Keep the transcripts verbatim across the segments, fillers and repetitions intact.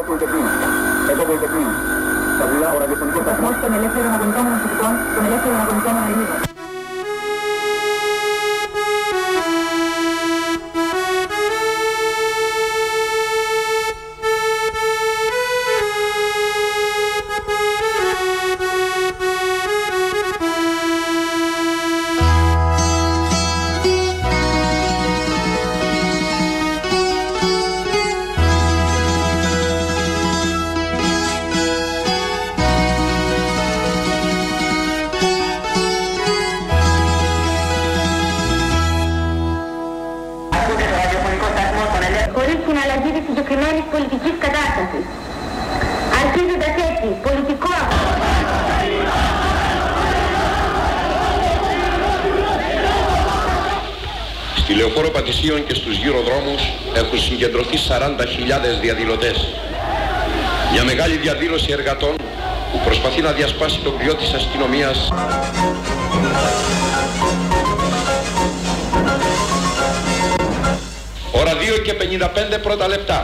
Πολυτεχνείο. Εδώ Πολυτεχνείο. Θα δουλειά ο ραδιοφωνικός σταθμός των ελεύθερων αγωνιζόμενων φοιτητών, των ελεύθερων αγωνιζόμενων Ελλήνων. Πολιτικής κατάστασης. Αρχίζοντας έτσι, πολιτικό Στη Λεωφόρο Πατησίων και στους γύρω δρόμους έχουν συγκεντρωθεί σαράντα χιλιάδες διαδηλωτές. Μια μεγάλη διαδήλωση εργατών που προσπαθεί να διασπάσει το κλειό της αστυνομίας. Ώρα δύο και πενήντα πέντε πρώτα λεπτά.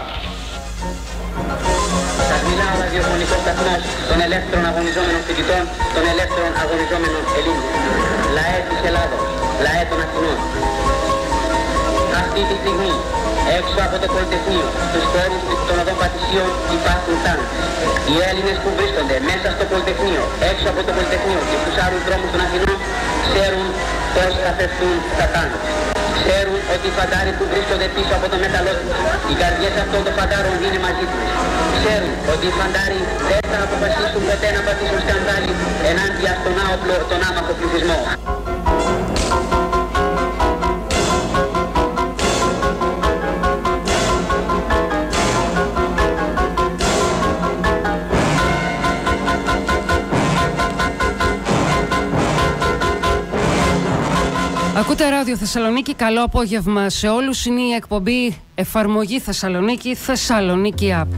Σας μιλά ο ραδιοφωνικός σταθμός των ελεύθερων αγωνιζόμενων φοιτητών, των ελεύθερων αγωνιζόμενων Ελλήνων. ΛΑΕ της Ελλάδος, ΛΑΕ των Αθηνών. Αυτή τη στιγμή, έξω από το Πολυτεχνείο, στους χώρους των οδών Πατησίων υπάρχουν τάγκ. Οι Έλληνες που βρίσκονται μέσα στο Πολυτεχνείο, έξω από το Πολυτεχνείο και στους άλλους δρόμους των Αθηνών, ξέρουν πώς θα φευθούν τα τάγκ. Ξέρουν ότι οι φαντάροι που βρίσκονται πίσω από το μέταλλό τους, οι καρδιές αυτών των φαντάρων είναι μαζί τους. Ξέρουν ότι οι φαντάροι δεν θα αποφασίσουν ποτέ να πατήσουν σκανδάλι ενάντια στον άοπλο, τον άμαχο πληθυσμό. Ακούτε Ράδιο Θεσσαλονίκη, καλό απόγευμα σε όλους. Είναι η εκπομπή Εφαρμογή Θεσσαλονίκη, Θεσσαλονίκη App.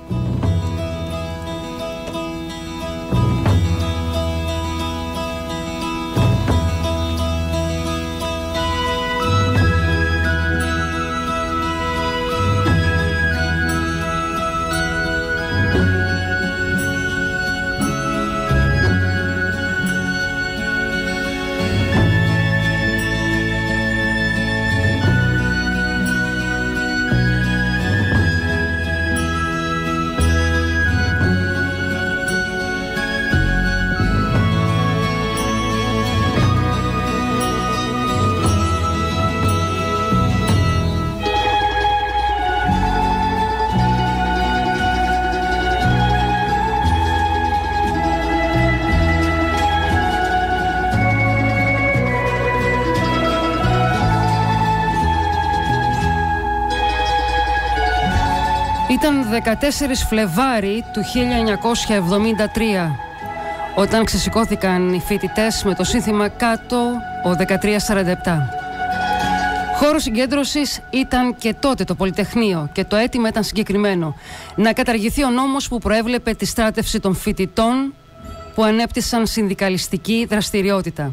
Ήταν δεκατέσσερις Φλεβάρι του χίλια εννιακόσια εβδομήντα τρία, όταν ξεσηκώθηκαν οι φοιτητές με το σύνθημα «Κάτω ο δεκατρία σαράντα επτά». Χώρο συγκέντρωσης ήταν και τότε το Πολυτεχνείο και το αίτημα ήταν συγκεκριμένο: να καταργηθεί ο νόμος που προέβλεπε τη στράτευση των φοιτητών που ανέπτυσαν συνδικαλιστική δραστηριότητα.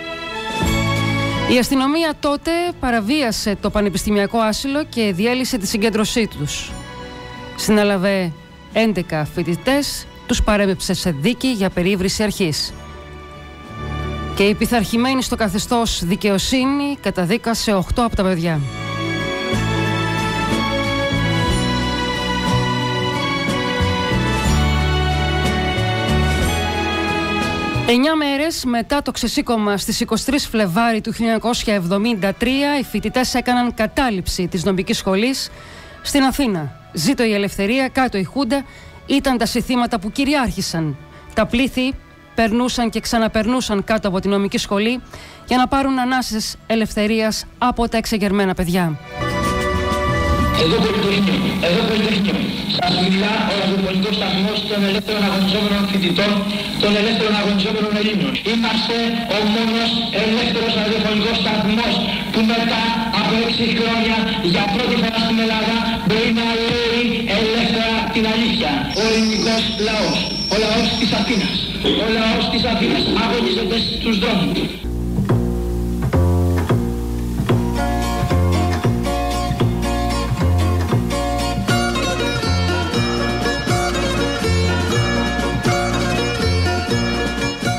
Η αστυνομία τότε παραβίασε το πανεπιστημιακό άσυλο και διέλυσε τη συγκέντρωσή τους. Συνέλαβε έντεκα φοιτητές, τους παρέπεψε σε δίκη για περίβριση αρχής. Και η πειθαρχημένη στο καθεστώς δικαιοσύνη καταδίκασε οκτώ από τα παιδιά. Εννιά μέρες μετά το ξεσήκωμα στις είκοσι τρεις Φλεβάρι του χίλια εννιακόσια εβδομήντα τρία, οι φοιτητές έκαναν κατάληψη της νομικής σχολής στην Αθήνα. Ζήτω η ελευθερία, κάτω η Χούντα, ήταν τα συνθήματα που κυριάρχησαν. Τα πλήθη περνούσαν και ξαναπερνούσαν κάτω από τη νομική σχολή για να πάρουν ανάσες ελευθερίας από τα εξεγερμένα παιδιά. Εδώ Πολυτεχνείο, εδώ Πολυτεχνείο. Σας μιλά ο ραδιοφωνικός σταθμός των ελεύθερων αγωνιζόμενων φοιτητών, των ελεύθερων αγωνιζόμενων Ελλήνων. Είμαστε ο μόνος ελεύθερος ραδιοφωνικός σταθμός που μετά από έξι χρόνια για πρώτη φορά στην Ελλάδα μπορεί να λέει ελεύθερα την αλήθεια. Ο ελληνικός λαός, ο λαός της Αθήνας, ο λαός της Αθήνας αγωνίζεται στους δρόμους.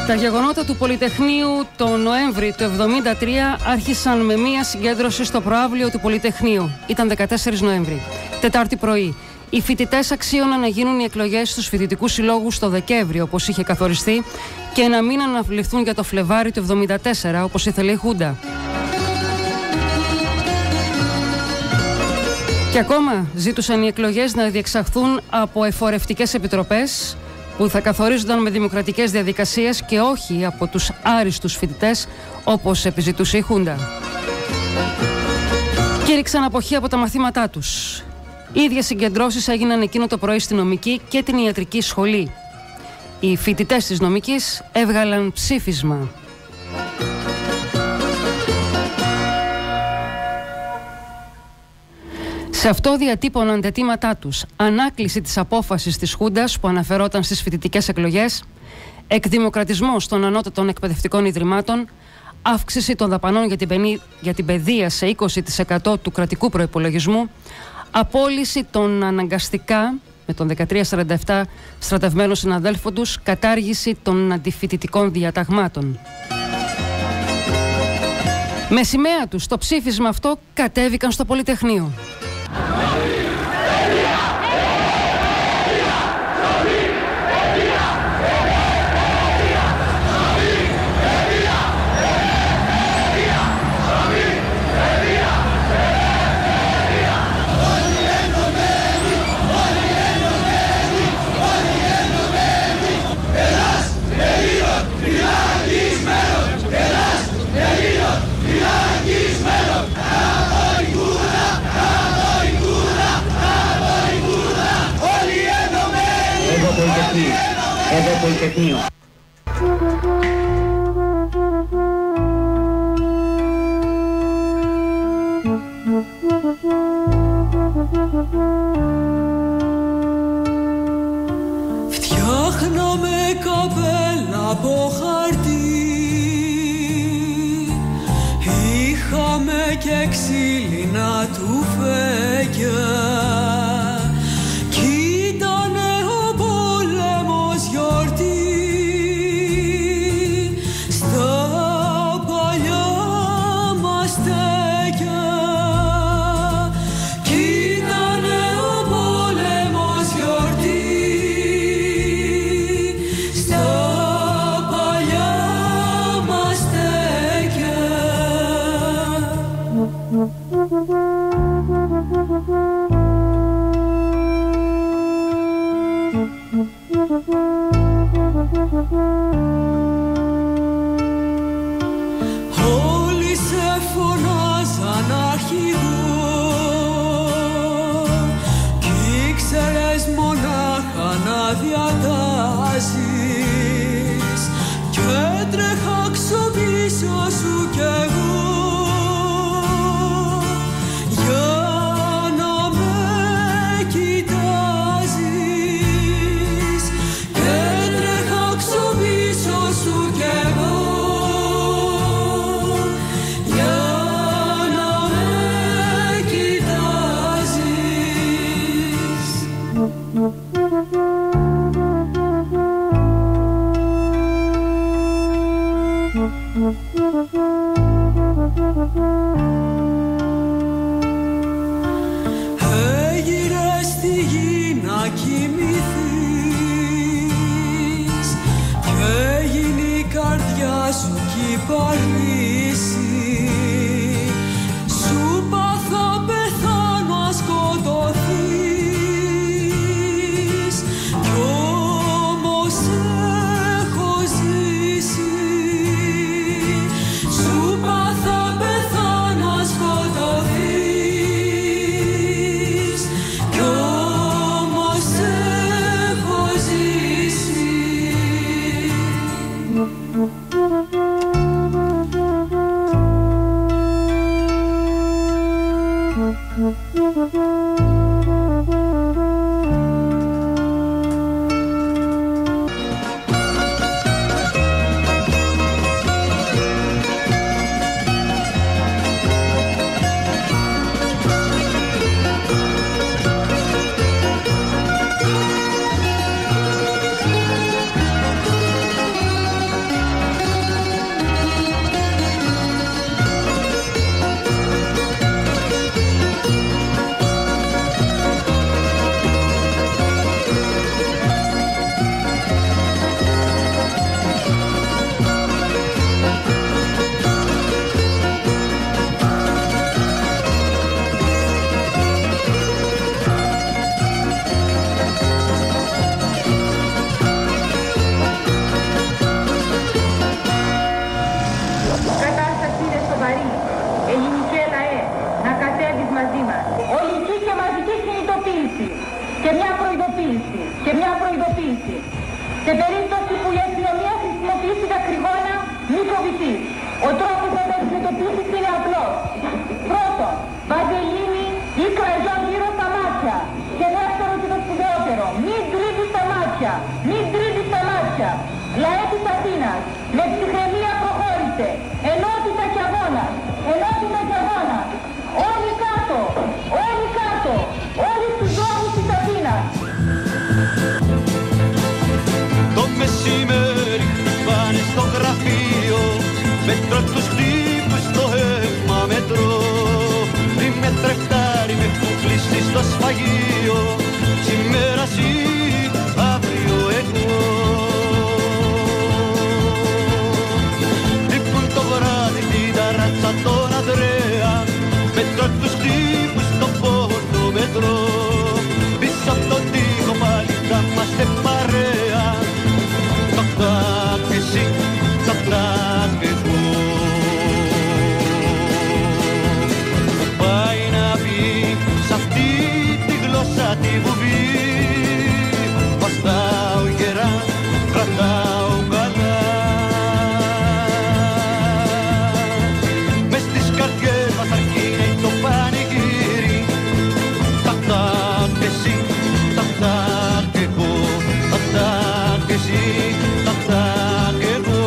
Τα γεγονότα του Πολυτεχνείου το Νοέμβρη του εβδομήντα τρία άρχισαν με μία συγκέντρωση στο προαύλιο του Πολυτεχνείου. Ήταν δεκατέσσερις Νοέμβρη, Τετάρτη πρωί. Οι φοιτητές αξίωναν να γίνουν οι εκλογές στους φοιτητικούς συλλόγους το Δεκέμβριο, όπως είχε καθοριστεί, και να μην αναβληθούν για το Φλεβάρι του εβδομήντα τέσσερα, όπως ήθελε η Χούντα. Και ακόμα ζήτουσαν οι εκλογές να διεξαχθούν από εφορευτικές επιτροπές που θα καθορίζονταν με δημοκρατικές διαδικασίες και όχι από τους άριστους φοιτητές, όπως επιζητούσε η Χούντα. Κήρυξαν αποχή από τα μαθήματά τους. Οι ίδιες συγκεντρώσεις έγιναν εκείνο το πρωί στη νομική και την ιατρική σχολή. Οι φοιτητές της νομικής έβγαλαν ψήφισμα. Σε αυτό διατύπωναν τα αιτήματά τους: ανάκληση της απόφασης της Χούντας που αναφερόταν στις φοιτητικές εκλογές, εκδημοκρατισμός των ανώτατων εκπαιδευτικών ιδρυμάτων, αύξηση των δαπανών για την, πενή, για την παιδεία σε είκοσι τοις εκατό του κρατικού προϋπολογισμού, απόλυση των αναγκαστικά με τον δεκατρία σαράντα επτά στρατευμένων συναδέλφων τους, κατάργηση των αντιφοιτητικών διαταγμάτων. Με σημαία τους το ψήφισμα αυτό κατέβηκαν στο Πολυτεχνείο. Εδώ Πολυτεχνείο. Φτιάχναμε καπέλα από χαρτί, είχαμε και ξύλινα του φέκια. Όλοι σε φωνάζαν αρχηγό κι ήξερες μονάχα να διατάζεις κι έτρεχα ξοπίσω σου κι εγώ για να με κοιτάζεις κι έτρεχα ξοπίσω σου κι εγώ Έγειρες στη γη να κοιμηθείς κι έγινε η καρδιά σου κι η παρλύση. Σου πάθα πεθάνω να σκοτωθείς κι όμως έχω ζήσει. Σου πάθα πεθάνω να σκοτωθείς κι όμως έχω ζήσει. προειδοποίηση. Και μια προειδοποίηση. Σε περίπτωση που η αστυνομία χρησιμοποιήσει τα κρυγόνα, μη φοβηθείς. Ο τρόπος να τα αντιμετωπίσεις είναι απλός. Πρώτον, βαζελίνη ή κραζόν γύρω στα μάτια. Και δεύτερο και το σπουδαιότερο, μην τρίβεις τα μάτια. Μην τρίβεις τα μάτια. Λαέ της Αθήνας, με ψυχραιμία προχώρησε. Ενότητα και αγώνας. Ενότητα και αγώνας. Όλοι κάτω. Όλοι κάτω. Όλοι στους δρόμους της Αθήνας. Το μεσημέρι χτυπάνε στο γραφείο. Μέτρο τους τύπους στο αίμα μετρώ. Μη με τρεχτάρει, με έχουν κλείσει στο σφαγείο. Σήμερα εσύ, αύριο εγώ. Λείπουν το βράδυ την ταράτσα τον Ανδρέα. Μέτρο τους τύπους στο πόρτο μετρώ. Πίσω απ' τον τοίχο πάλι θα είμαστε παρέα. Τακ-τακ εσύ, τακ-τακ εγώ. Μου πάει να πει σ' αυτή τη γλώσσα τη βουβή. Βαστάω γερά, κρατάω καλά. Μες στις καρδιές μας αρκίνει το πανηγύρι. Τακ-τακ εσύ, τακ-τακ εγώ. Τακ-τακ εσύ, τακ-τακ εγώ.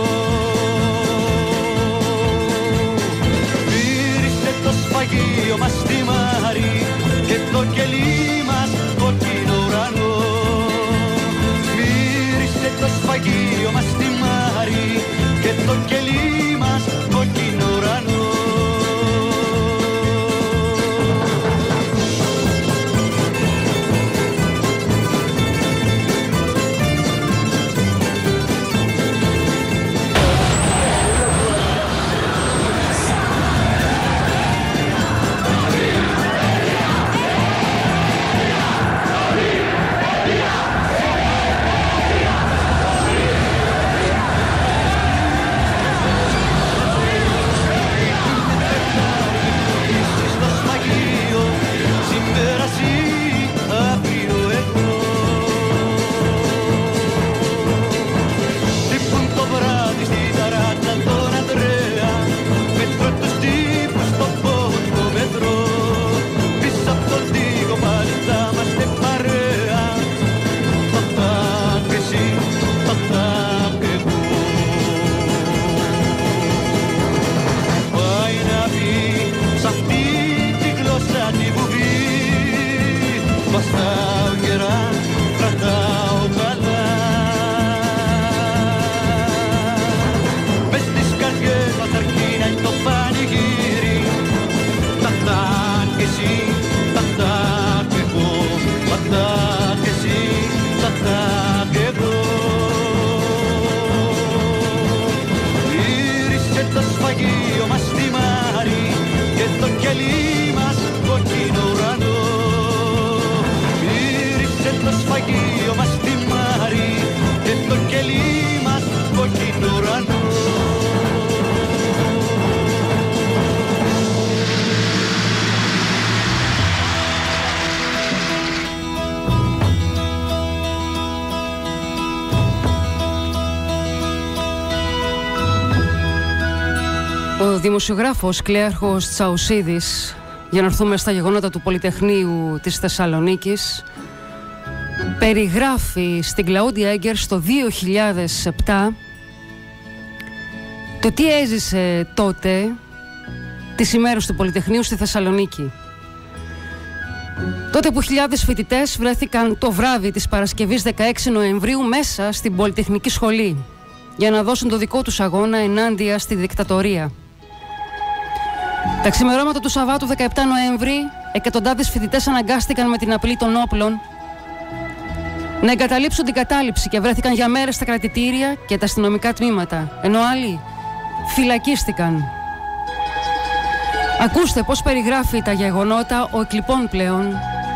Μύρισε το σφαγείο μας στη Μάρη και το κελί μας κόκκινο ουρανό. Μύρισε το σφαγείο μας στη Μάρη και το κελί μας κόκκινο ουρανό. Βαστάω γερά, κρατάω καλά. Μες στις καρδιές μας αρκίνει το πανηγύρι. Τακ-τακ εσύ, τακ-τακ εγώ. Τακ-τακ εσύ, τακ-τακ εγώ. Γύρισε το σφαγείο μας στη Μάρη και το κελί μας κόκκινο ουρανό. Το σφαγείο μας στη Μάρη και το κελί μας κόκκινο ουρανό. Ο δημοσιογράφος Κλέαρχος Τσαουσίδης, για να έρθουμε στα γεγονότα του Πολυτεχνείου της Θεσσαλονίκης, περιγράφει στην Κλαούντια Έγκερς το δύο χιλιάδες επτά το τι έζησε τότε τις ημέρες του Πολυτεχνείου στη Θεσσαλονίκη. Τότε που χιλιάδες φοιτητές βρέθηκαν το βράδυ της Παρασκευής δεκαέξι Νοεμβρίου μέσα στην Πολυτεχνική Σχολή για να δώσουν το δικό τους αγώνα ενάντια στη δικτατορία. Τα ξημερώματα του Σαββάτου δεκαεπτά Νοέμβρη, εκατοντάδες φοιτητές αναγκάστηκαν με την απειλή των όπλων να εγκαταλείψουν την κατάληψη και βρέθηκαν για μέρες στα κρατητήρια και τα αστυνομικά τμήματα, ενώ άλλοι φυλακίστηκαν. Ακούστε πώς περιγράφει τα γεγονότα ο εκλειπών πλέον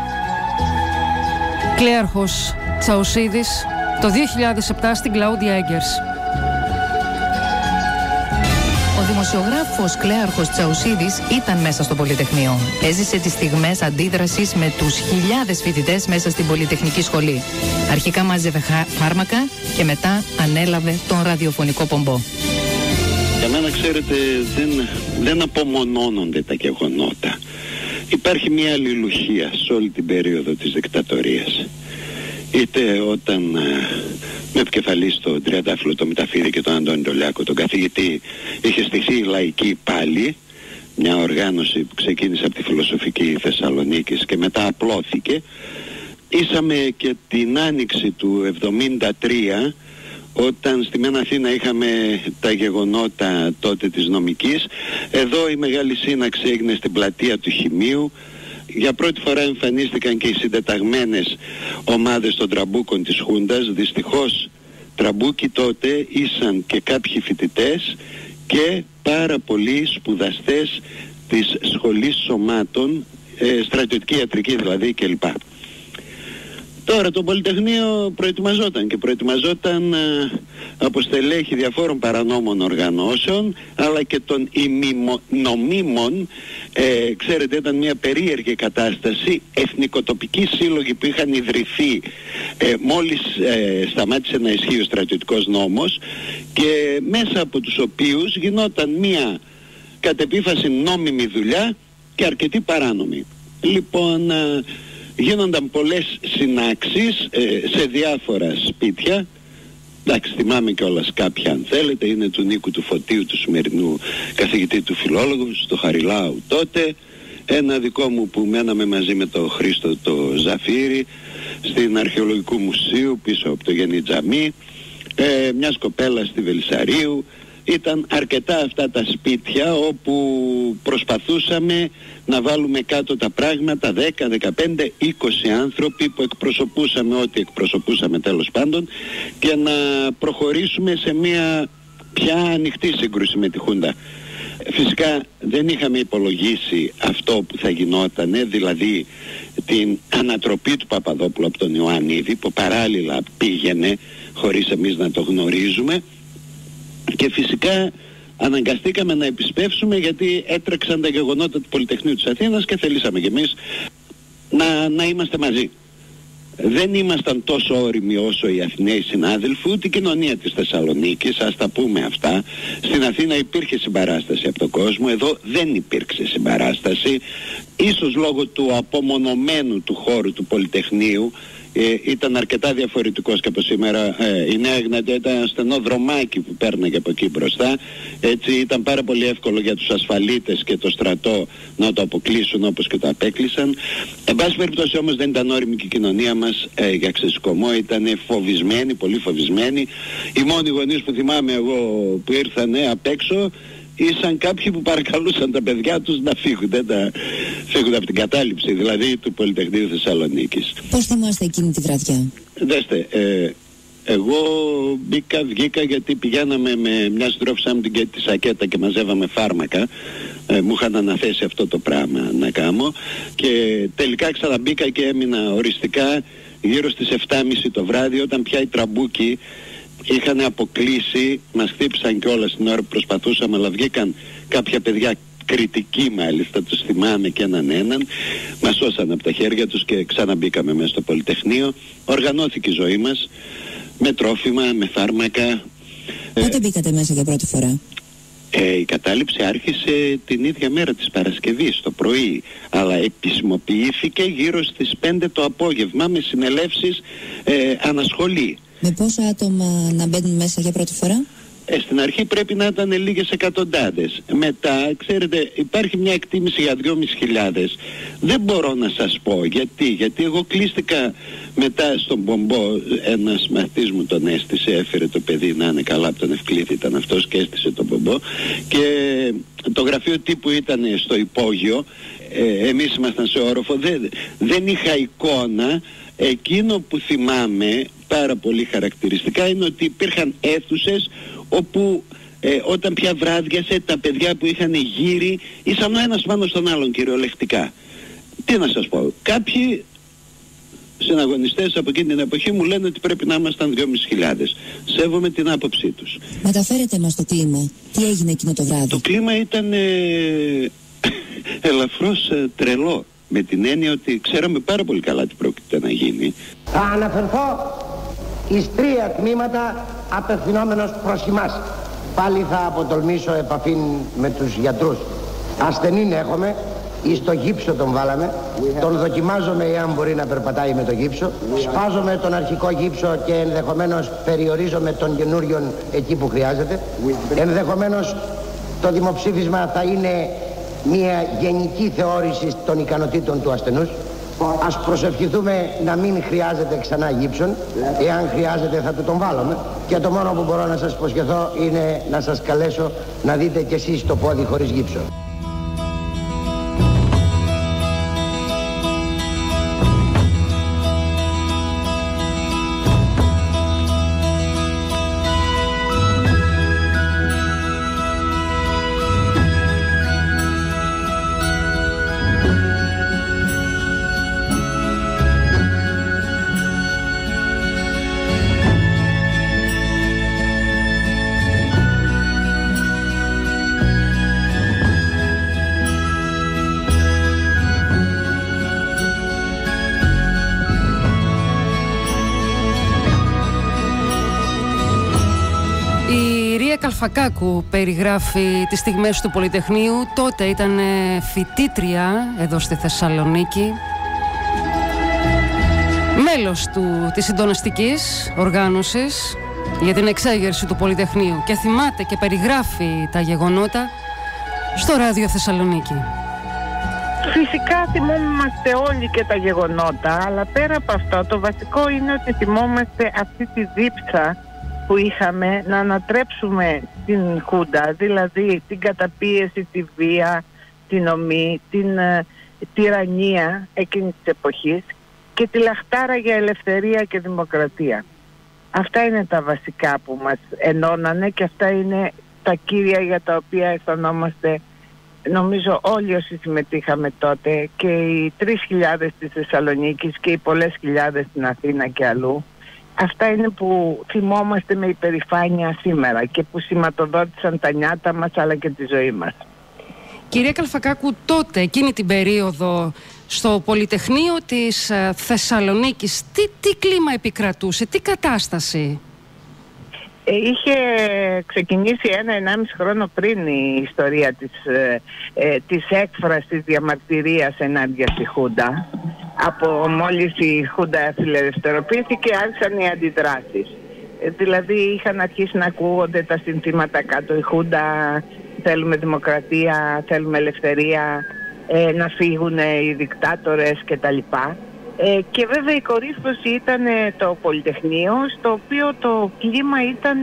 Κλέαρχος Τσαουσίδης το δύο χιλιάδες επτά στην Κλαούντια Έγκερς. Ο δημοσιογράφος Κλέαρχος Τσαουσίδης ήταν μέσα στο Πολυτεχνείο. Έζησε τις στιγμές αντίδρασης με τους χιλιάδες φοιτητές μέσα στην Πολυτεχνική Σχολή. Αρχικά μάζευε φάρμακα και μετά ανέλαβε τον ραδιοφωνικό πομπό. Για μένα, ξέρετε, δεν, δεν απομονώνονται τα γεγονότα. Υπάρχει μια αλληλουχία σε όλη την περίοδο της δικτατορίας. Είτε όταν ε, με επικεφαλής στο Τριαντάφυλλο, το Μηταφίδη και τον Αντώνη Τολιάκο, τον καθηγητή, είχε στηθεί η Λαϊκή πάλι, μια οργάνωση που ξεκίνησε από τη Φιλοσοφική Θεσσαλονίκης και μετά απλώθηκε. Ήσαμε και την άνοιξη του εβδομήντα τρία, όταν στη Μεν Αθήνα είχαμε τα γεγονότα τότε της νομικής. Εδώ η μεγάλη σύναξη έγινε στην πλατεία του Χημείου. Για πρώτη φορά εμφανίστηκαν και οι συντεταγμένες ομάδες των τραμπούκων της Χούντας. Δυστυχώς τραμπούκοι τότε ήσαν και κάποιοι φοιτητές και πάρα πολλοί σπουδαστές της σχολής σωμάτων, ε, στρατιωτική ιατρική δηλαδή κλπ. Τώρα το Πολυτεχνείο προετοιμαζόταν και προετοιμαζόταν ε, από στελέχη διαφόρων παρανόμων οργανώσεων, αλλά και των ημινομίμων. Ε, ξέρετε, ήταν μια περίεργη κατάσταση. Εθνικοτοπικοί σύλλογοι που είχαν ιδρυθεί ε, μόλις ε, σταμάτησε να ισχύει ο στρατιωτικός νόμος, και μέσα από τους οποίους γινόταν μια κατ' επίφαση νόμιμη δουλειά και αρκετή παράνομη. Λοιπόν, ε, γίνονταν πολλές συνάξεις ε, σε διάφορα σπίτια. Εντάξει, θυμάμαι κιόλας κάποια, αν θέλετε, είναι του Νίκου του Φωτίου, του σημερινού καθηγητή του φιλόλογου, στο Χαριλάου τότε. Ένα δικό μου που μέναμε μαζί με τον Χρήστο το Ζαφύρι στην Αρχαιολογικού Μουσείου πίσω από το Γενιτζαμί, ε, μια κοπέλα στη Βελισσαρίου. Ήταν αρκετά αυτά τα σπίτια όπου προσπαθούσαμε να βάλουμε κάτω τα πράγματα, δέκα, δεκαπέντε, είκοσι άνθρωποι που εκπροσωπούσαμε ό,τι εκπροσωπούσαμε τέλος πάντων, και να προχωρήσουμε σε μια πια ανοιχτή σύγκρουση με τη Χούντα. Φυσικά δεν είχαμε υπολογίσει αυτό που θα γινότανε, δηλαδή την ανατροπή του Παπαδόπουλου από τον Ιωαννίδη, που παράλληλα πήγαινε χωρίς εμείς να το γνωρίζουμε. Και φυσικά αναγκαστήκαμε να επισπεύσουμε, γιατί έτρεξαν τα γεγονότα του Πολυτεχνείου της Αθήνας και θελήσαμε κι εμείς να, να είμαστε μαζί. Δεν ήμασταν τόσο όριμοι όσο οι Αθηναίοι συνάδελφοι, ούτε η κοινωνία της Θεσσαλονίκης, ας τα πούμε αυτά. Στην Αθήνα υπήρχε συμπαράσταση από τον κόσμο, εδώ δεν υπήρξε συμπαράσταση, ίσως λόγω του απομονωμένου του χώρου του Πολυτεχνείου. Ε, ήταν αρκετά διαφορετικός και από σήμερα. Ε, η Νέα Εγνατία ήταν ένα στενό δρομάκι που πέρναγε από εκεί μπροστά. Έτσι ήταν πάρα πολύ εύκολο για τους ασφαλίτες και το στρατό να το αποκλείσουν, όπως και το απέκλεισαν. Εν πάση περιπτώσει όμως δεν ήταν όριμη και η κοινωνία μας ε, για ξεσκωμό. Ήταν φοβισμένη, πολύ φοβισμένη. Οι μόνοι γονείς που θυμάμαι εγώ που ήρθανε απ' έξω ήσαν κάποιοι που παρακαλούσαν τα παιδιά τους να φύγουν, δεν τα φύγουν από την κατάληψη δηλαδή του Πολυτεχνείου Θεσσαλονίκης. Πώς θυμάστε εκείνη τη βραδιά? Δέστε, ε, εγώ μπήκα, βγήκα γιατί πηγαίναμε με μια συντρόφισσα μου την Κέτη Σακέτα και μαζεύαμε φάρμακα. Ε, μου είχαν αναθέσει αυτό το πράγμα να κάνω, και τελικά ξαναμπήκα και έμεινα οριστικά γύρω στις επτά και μισή το βράδυ, όταν πια οι τραμπούκοι είχαν αποκλείσει, μας χτύπησαν κιόλας την ώρα που προσπαθούσαμε, αλλά βγήκαν κάποια παιδιά κριτικοί μάλιστα, τους θυμάμαι και έναν έναν, μας σώσαν από τα χέρια τους και ξαναμπήκαμε μέσα στο Πολυτεχνείο. Οργανώθηκε η ζωή μας με τρόφιμα, με φάρμακα. Πότε μπήκατε μέσα για πρώτη φορά? Ε, η κατάληψη άρχισε την ίδια μέρα της Παρασκευής το πρωί, αλλά επισημοποιήθηκε γύρω στις πέντε το απόγευμα με συνελεύσεις ε, ανασχολή. Με πόσα άτομα να μπαίνουν μέσα για πρώτη φορά? Ε, στην αρχή πρέπει να ήταν λίγες εκατοντάδες. Μετά, ξέρετε, υπάρχει μια εκτίμηση για δυόμισι χιλιάδες. Δεν μπορώ να σας πω γιατί. Γιατί εγώ κλείστηκα μετά στον Πομπό. Ένας μαθητής μου τον έστησε, έφερε το παιδί να είναι καλά από τον Ευκλήθη, ήταν αυτός και έστησε τον Πομπό. Και το γραφείο τύπου ήταν στο υπόγειο. Ε, εμείς ήμασταν σε όροφο. Δεν, δεν είχα εικόνα. Εκείνο που θυμάμαι πάρα πολύ χαρακτηριστικά είναι ότι υπήρχαν αίθουσες όπου ε, όταν πια βράδιασε, τα παιδιά που είχαν γύρι ήσαν ο ένας πάνω στον άλλον κυριολεκτικά. Τι να σας πω, κάποιοι συναγωνιστές από εκείνη την εποχή μου λένε ότι πρέπει να ήμασταν δυόμισι χιλιάδες. Σέβομαι την άποψή τους. Μεταφέρετε μας το κλίμα. Τι έγινε εκείνο το βράδυ? Το κλίμα ήταν ε, ελαφρώς ε, τρελό. Με την έννοια ότι ξέραμε πάρα πολύ καλά τι πρόκειται να γίνει. Θα αναφερθώ εις τρία τμήματα απευθυνόμενος προς εμάς. Πάλι θα αποτολμήσω επαφή με τους γιατρούς. Ασθενήν έχουμε, εις το γύψο τον βάλαμε, τον δοκιμάζομαι εάν μπορεί να περπατάει με το γύψο, σπάζομαι τον αρχικό γύψο και ενδεχομένως περιορίζομαι τον καινούριον εκεί που χρειάζεται. Ενδεχομένως το δημοψήφισμα θα είναι μια γενική θεώρηση των ικανοτήτων του ασθενούς. Ας προσευχηθούμε να μην χρειάζεται ξανά γύψον. Εάν χρειάζεται θα του τον βάλουμε. Και το μόνο που μπορώ να σας υποσχεθώ είναι να σας καλέσω να δείτε κι εσείς το πόδι χωρίς γύψο. Καλφακάκου περιγράφει τις στιγμές του Πολυτεχνείου. Τότε ήταν φοιτήτρια εδώ στη Θεσσαλονίκη, μέλος του, της συντονιστικής οργάνωσης για την εξέγερση του Πολυτεχνείου, και θυμάται και περιγράφει τα γεγονότα στο Ράδιο Θεσσαλονίκη. Φυσικά θυμόμαστε όλοι και τα γεγονότα, αλλά πέρα από αυτό το βασικό είναι ότι θυμόμαστε αυτή τη δίψα που είχαμε να ανατρέψουμε την Χούντα, δηλαδή την καταπίεση, τη βία, την ομή, την ε, τυραννία εκείνης της εποχής και τη λαχτάρα για ελευθερία και δημοκρατία. Αυτά είναι τα βασικά που μας ενώνανε και αυτά είναι τα κύρια για τα οποία αισθανόμαστε, νομίζω όλοι όσοι συμμετείχαμε τότε, και οι τρεις χιλιάδες της Θεσσαλονίκης και οι πολλές χιλιάδες στην Αθήνα και αλλού. Αυτά είναι που θυμόμαστε με υπερηφάνεια σήμερα και που σηματοδότησαν τα νιάτα μας αλλά και τη ζωή μας. Κυρία Καλφακάκου, τότε, εκείνη την περίοδο, στο Πολυτεχνείο της Θεσσαλονίκης, τι, τι κλίμα επικρατούσε, τι κατάσταση? Ε, είχε ξεκινήσει ένα ενάμιση χρόνο πριν η ιστορία της, ε, ε, της έκφρασης διαμαρτυρίας ενάντια στη Χούντα. Από μόλις η Χούντα φιλελευθερωποιήθηκε άρχισαν οι αντιδράσεις. Ε, δηλαδή είχαν αρχίσει να ακούγονται τα συνθήματα κάτω. Η Χούντα, θέλουμε δημοκρατία, θέλουμε ελευθερία, ε, να φύγουν οι δικτάτορες κτλ. Ε, και βέβαια η κορύφωση ήταν το Πολυτεχνείο, στο οποίο το κλίμα ήταν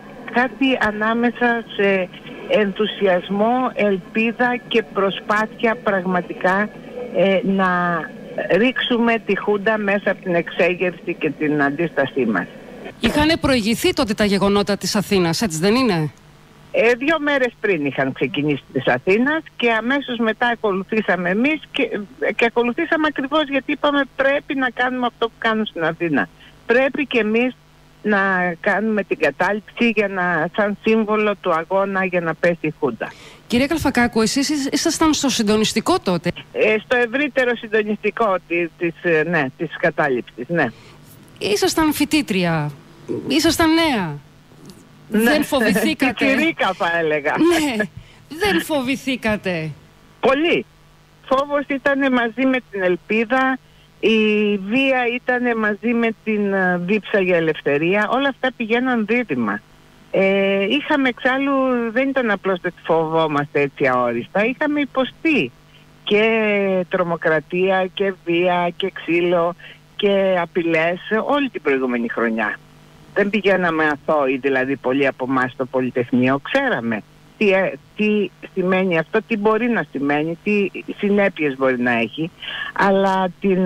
κάτι ανάμεσα σε ενθουσιασμό, ελπίδα και προσπάθεια πραγματικά ε, να ρίξουμε τη Χούντα μέσα από την εξέγερση και την αντίστασή μας. Είχαν προηγηθεί τότε τα γεγονότα της Αθήνας, έτσι δεν είναι? Ε, δύο μέρες πριν είχαν ξεκινήσει της Αθήνας και αμέσως μετά ακολουθήσαμε εμείς και, και ακολουθήσαμε ακριβώς γιατί είπαμε πρέπει να κάνουμε αυτό που κάνουν στην Αθήνα. Πρέπει και εμείς να κάνουμε την κατάληψη για να, σαν σύμβολο του αγώνα για να πέσει η Χούντα. Κυρία Καλφακάκου, εσείς ήσασταν στο συντονιστικό τότε? Ε, στο ευρύτερο συντονιστικό της, της, ναι, της κατάληψης, ναι. Ήσασταν φοιτήτρια, ήσασταν νέα. Ναι. Δεν φοβηθήκατε? Πιτσιρίκα θα έλεγα. Ναι, δεν φοβηθήκατε? Πολύ. Φόβος ήταν μαζί με την ελπίδα, η βία ήταν μαζί με την δίψα για ελευθερία, όλα αυτά πηγαίναν δίδυμα. Ε, είχαμε εξάλλου, δεν ήταν απλώς ότι φοβόμαστε έτσι αόριστα, είχαμε υποστεί και τρομοκρατία και βία και ξύλο και απειλές όλη την προηγούμενη χρονιά. Δεν πηγαίναμε αθώοι, δηλαδή πολλοί από εμάς στο Πολυτεχνείο, ξέραμε τι, τι σημαίνει αυτό, τι μπορεί να σημαίνει, τι συνέπειες μπορεί να έχει, αλλά την,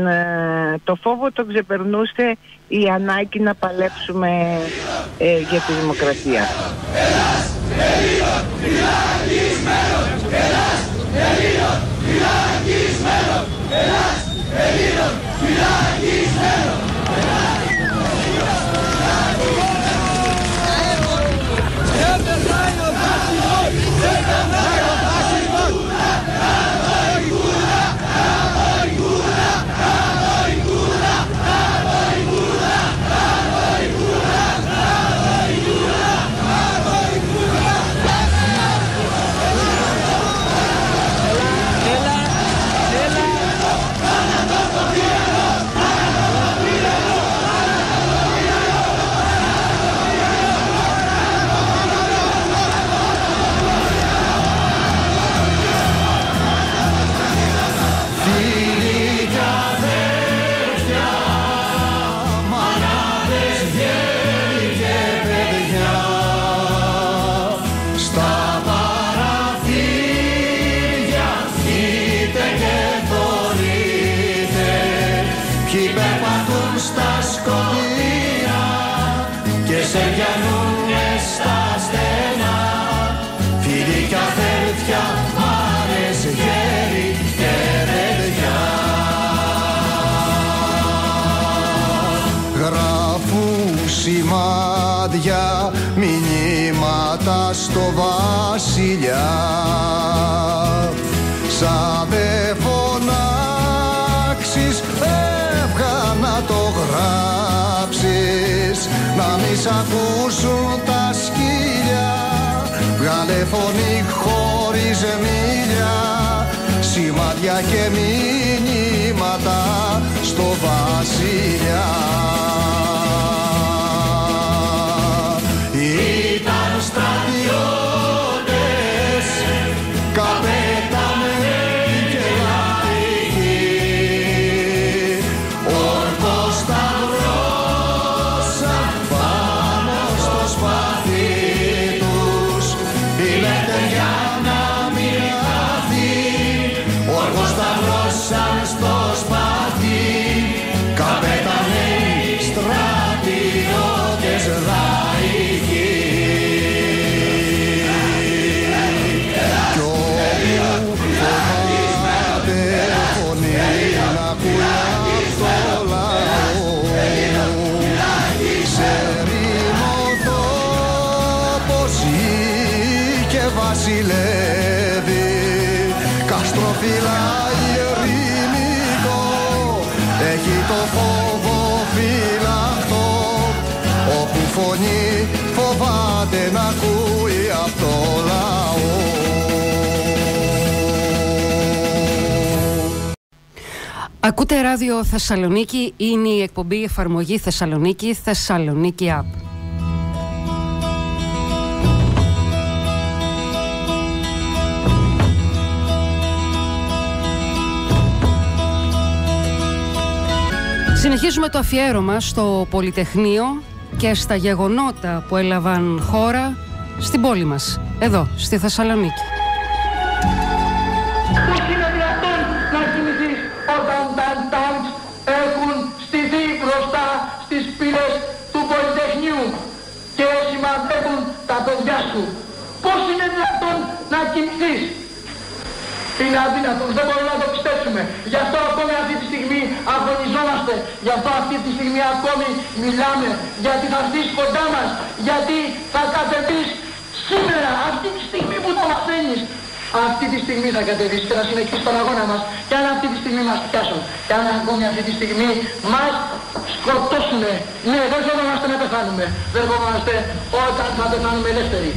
το φόβο το ξεπερνούσε η ανάγκη να παλέψουμε ε, για τη δημοκρατία. Ελλάς, Ελλήνων, φυλακισμένων, Ελλάς, Ελλήνων, φυλακισμένων, Ελλάς, Ελλήνων, φυλακισμένων. σημάδια, μηνύματα στο βασιλιά. Σαν δε φωνάξεις, έβγα να το γράψεις, να μη σ' ακούσουν τα σκύλια. Βγάλε φωνή χωρίς μίλια, σημάδια και μηνύματα στο βασιλιά. Ήταν στρατιώτες, καπετάνοι και λαϊκοί, όρκος σταυρώσαν πάνω στο σπαθί τους. Η λευτεριά να μην χαθεί, όρκος σταυρώσαν στο σπαθί. Καπετάνοι, στρατιώτες, λαϊκοί. Βασιλεύει, καστροφυλάει ειρηνικό, έχει το φόβο φυλαχτό, όπου φωνή φοβάται να ακούει απ' το λαό. Ακούτε ράδιο Θεσσαλονίκη, είναι η εκπομπή εφαρμογή Θεσσαλονίκη, Θεσσαλονίκη App. Συνεχίζουμε το αφιέρωμα στο Πολυτεχνείο και στα γεγονότα που έλαβαν χώρα στην πόλη μας, εδώ, στη Θεσσαλονίκη. Πώς είναι δυνατόν να κοιμηθείς όταν τα τάγκς έχουν στηθεί μπροστά στις πύλες του Πολυτεχνείου και σημαδεύουν τα παιδιά σου? Πώς είναι δυνατόν να κοιμηθείς? Είναι αδύνατο, δεν μπορούμε να το πιστέψουμε. Γι' αυτό ακόμη αυτή τη στιγμή αγωνιζόμαστε. Γι' αυτό αυτή τη στιγμή ακόμη μιλάμε. Γιατί θα έρθεις κοντά μας. Γιατί θα κατεβείς σήμερα, αυτή τη στιγμή που το μαθαίνεις. Αυτή τη στιγμή θα κατεβείς και θα συνεχίσεις τον αγώνα μας. Και αν αυτή τη στιγμή μας πιάσουν, και αν ακόμη αυτή τη στιγμή μας σκοτώσουνε. Ναι, δεν φοβόμαστε να πεθάνουμε. Δεν φοβόμαστε όταν θα πεθάνουμε ελεύθεροι.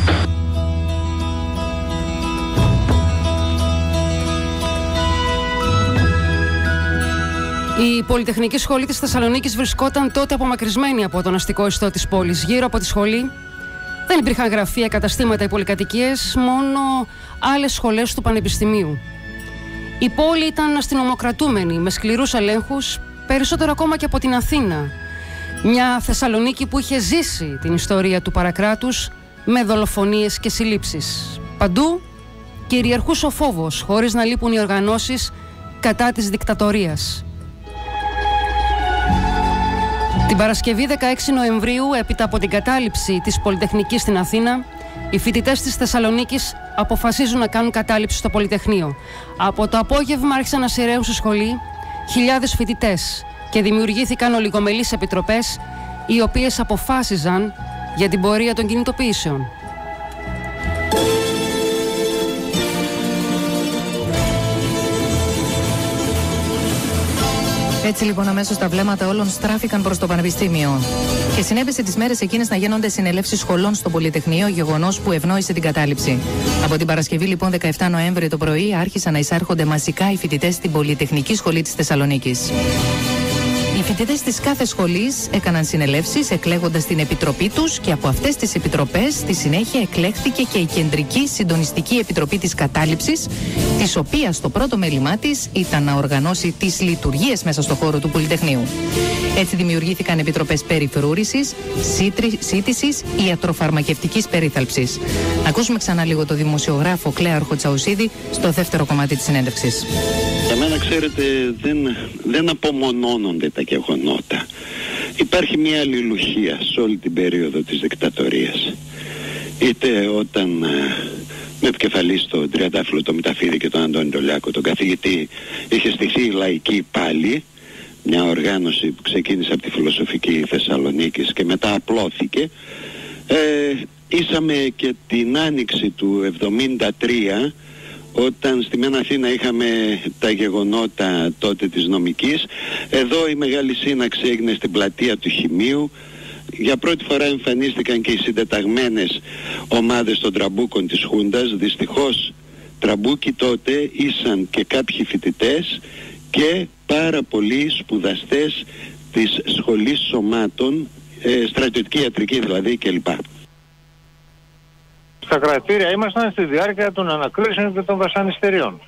Η Πολυτεχνική Σχολή της Θεσσαλονίκης βρισκόταν τότε απομακρυσμένη από τον αστικό ιστό της πόλης. Γύρω από τη σχολή δεν υπήρχαν γραφεία, καταστήματα ή πολυκατοικίες, μόνο άλλες σχολές του Πανεπιστημίου. Η πόλη ήταν αστυνομοκρατούμενη, με σκληρούς ελέγχους, περισσότερο ακόμα και από την Αθήνα. Μια Θεσσαλονίκη που είχε ζήσει την ιστορία του παρακράτους με δολοφονίες και συλλήψεις. Παντού κυριαρχούσε ο φόβος, χωρίς να λείπουν οι οργανώσεις κατά της δικτατορίας. Την Παρασκευή δεκαέξι Νοεμβρίου, έπειτα από την κατάληψη της Πολυτεχνικής στην Αθήνα, οι φοιτητές της Θεσσαλονίκης αποφασίζουν να κάνουν κατάληψη στο Πολυτεχνείο. Από το απόγευμα άρχισαν να σειραίουν στη σχολή χιλιάδες φοιτητές, και δημιουργήθηκαν ολιγομελείς επιτροπές οι οποίες αποφάσιζαν για την πορεία των κινητοποιήσεων. Έτσι λοιπόν αμέσως τα βλέμματα όλων στράφηκαν προς το Πανεπιστήμιο. Και συνέβησε τις μέρες εκείνες να γίνονται συνελεύσεις σχολών στο Πολυτεχνείο, γεγονός που ευνόησε την κατάληψη. Από την Παρασκευή λοιπόν δεκαεφτά Νοέμβρη το πρωί άρχισαν να εισάρχονται μαζικά οι φοιτητές στην Πολυτεχνική Σχολή της Θεσσαλονίκης. Οι φοιτητές της κάθε σχολής έκαναν συνελεύσεις εκλέγοντας την επιτροπή τους και από αυτές τις επιτροπές στη συνέχεια εκλέχθηκε και η Κεντρική Συντονιστική Επιτροπή της Κατάληψης, της οποίας το πρώτο μέλημά της ήταν να οργανώσει τις λειτουργίες μέσα στο χώρο του Πολυτεχνείου. Έτσι δημιουργήθηκαν επιτροπές περιφρούρησης, σύτησης, ιατροφαρμακευτικής περίθαλψης. Να ακούσουμε ξανά λίγο το δημοσιογράφο Κλέαρχο Τσαουσίδη στο δεύτερο κομμάτι της συνέντευξης. Για μένα, ξέρετε, δεν, δεν απομονώνονται τα γεγονότα. Υπάρχει μια αλληλουχία σε όλη την περίοδο της δικτατορίας. Είτε όταν με επικεφαλής τον Τριαντάφυλλο, τον Μηταφίδη και τον Αντώνη Τολιάκο, τον καθηγητή, είχε στηθεί η Λαϊκή Πάλι, μια οργάνωση που ξεκίνησε από τη Φιλοσοφική Θεσσαλονίκης και μετά απλώθηκε. Ε, ήσαμε και την άνοιξη του εβδομήντα τρία, όταν στη Μένα Αθήνα είχαμε τα γεγονότα τότε της νομικής. Εδώ η μεγάλη σύναξη έγινε στην πλατεία του Χημείου. Για πρώτη φορά εμφανίστηκαν και οι συντεταγμένες ομάδες των τραμπούκων της Χούντας. Δυστυχώς τραμπούκοι τότε ήσαν και κάποιοι φοιτητές και πάρα πολλοί σπουδαστές της σχολής σωμάτων, ε, στρατιωτική ιατρική δηλαδή κλπ. Στα κρατήρια ήμασταν στη διάρκεια των ανακρίσεων και των βασανιστεριών.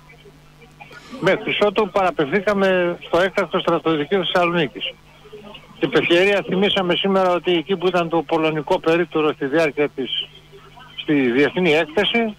Μέχρι ότου παραπευθήκαμε στο έκτακτο στρατοδικείο Θεσσαλονίκης. Την ευκαιρία θυμήσαμε σήμερα ότι εκεί που ήταν το πολωνικό περίπτερο στη διάρκεια της, στη διεθνή έκθεση,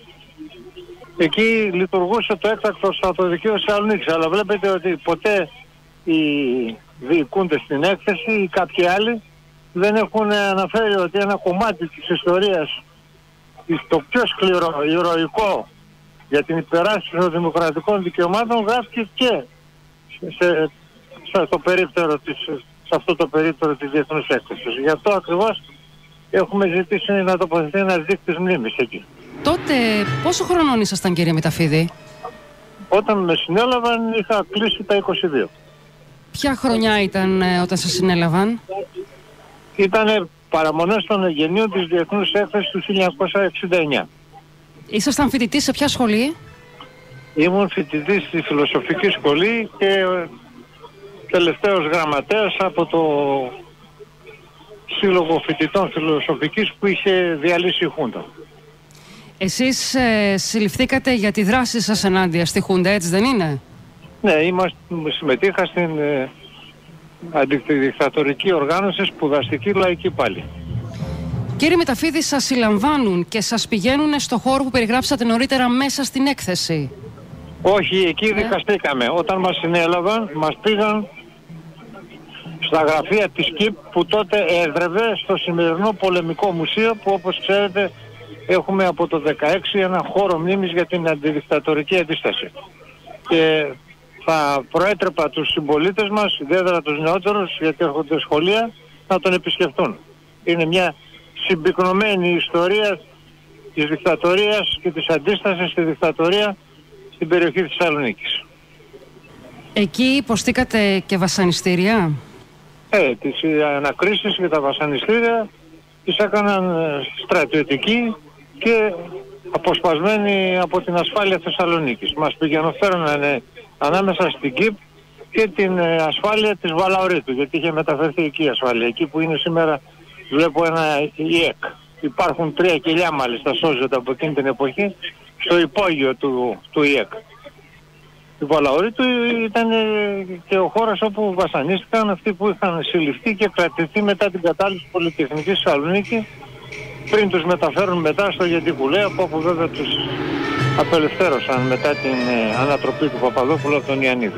εκεί λειτουργούσε το έκτακτο στρατοδικείο Θεσσαλονίκης. Αλλά βλέπετε ότι ποτέ οι διοικούντες στην έκθεση ή κάποιοι άλλοι δεν έχουν αναφέρει ότι ένα κομμάτι της ιστορίας, το πιο σκληρό, ηρωικό για την υπεράσπιση των δημοκρατικών δικαιωμάτων, γράφτηκε και σε, σε, το περίπτερο της, σε αυτό το περίπτερο της διεθνούς έκθεσης. Γι' αυτό ακριβώς έχουμε ζητήσει να τοποθετεί ένας δείκτης μνήμης εκεί. Τότε πόσο χρονών ήσασταν, κύριε Μηταφίδη? Όταν με συνέλαβαν είχα κλείσει τα είκοσι δύο. Ποια χρονιά ήταν ε, όταν σας συνέλαβαν? Ήτανε παραμονές των εγγενείων της Διεθνούς Έκθεσης του χίλια εννιακόσια εξήντα εννιά. Ήσασταν φοιτητής σε ποια σχολή? Ήμουν φοιτητής στη Φιλοσοφική Σχολή και τελευταίος γραμματέας από το Σύλλογο Φοιτητών Φιλοσοφικής που είχε διαλύσει η Χούντα. Εσείς ε, συλληφθήκατε για τη δράση σας ενάντια στη Χούντα, έτσι δεν είναι? Ναι, είμαστε, συμμετείχα στην ε, αντιδικτατορική οργάνωση Σπουδαστική Λαϊκή Πάλι. Κύριε Μηταφίδη, σας συλλαμβάνουν και σας πηγαίνουν στο χώρο που περιγράψατε νωρίτερα μέσα στην έκθεση? Όχι, εκεί ναι. δικαστήκαμε. Όταν μας συνέλαβαν, μας πήγαν στα γραφεία της ΚΙΠ που τότε έδρευε στο σημερινό πολεμικό μουσείο, που όπως ξέρετε έχουμε από το δεκαέξι ένα χώρο μνήμης για την αντιδικτατορική αντίσταση. Και θα προέτρεπα τους συμπολίτες μας, ιδιαίτερα τους νεότερους, γιατί έρχονται σχολεία, να τον επισκεφτούν. Είναι μια συμπυκνωμένη ιστορία της δικτατορίας και της αντίστασης στη δικτατορία στην περιοχή της Θεσσαλονίκης. Εκεί υποστήκατε και βασανιστήρια? Ε, τις ανακρίσεις και τα βασανιστήρια τις έκαναν στρατιωτικοί και αποσπασμένοι από την ασφάλεια Θεσσαλονίκης. Μας πηγαινοφέρνανε ανάμεσα στην ΚΙΠ και την ασφάλεια της Βαλαωρίτου, γιατί είχε μεταφερθεί εκεί η ασφάλεια. Εκεί που είναι σήμερα βλέπω ένα ΙΕΚ. Υπάρχουν τρία κελιά μάλιστα σώζονται από εκείνη την εποχή στο υπόγειο του, του ΙΕΚ. Η Βαλαωρίτου ήταν και ο χώρος όπου βασανίστηκαν αυτοί που είχαν συλληφθεί και κρατηθεί μετά την κατάληψη Πολυτεχνικής Θεσσαλονίκη, πριν τους μεταφέρουν μετά στο Γεντικουλέα, από όπου βέβαια τους απελευθέρωσαν μετά την ε, ανατροπή του Παπαδόπουλου από τον Ιαννίδη.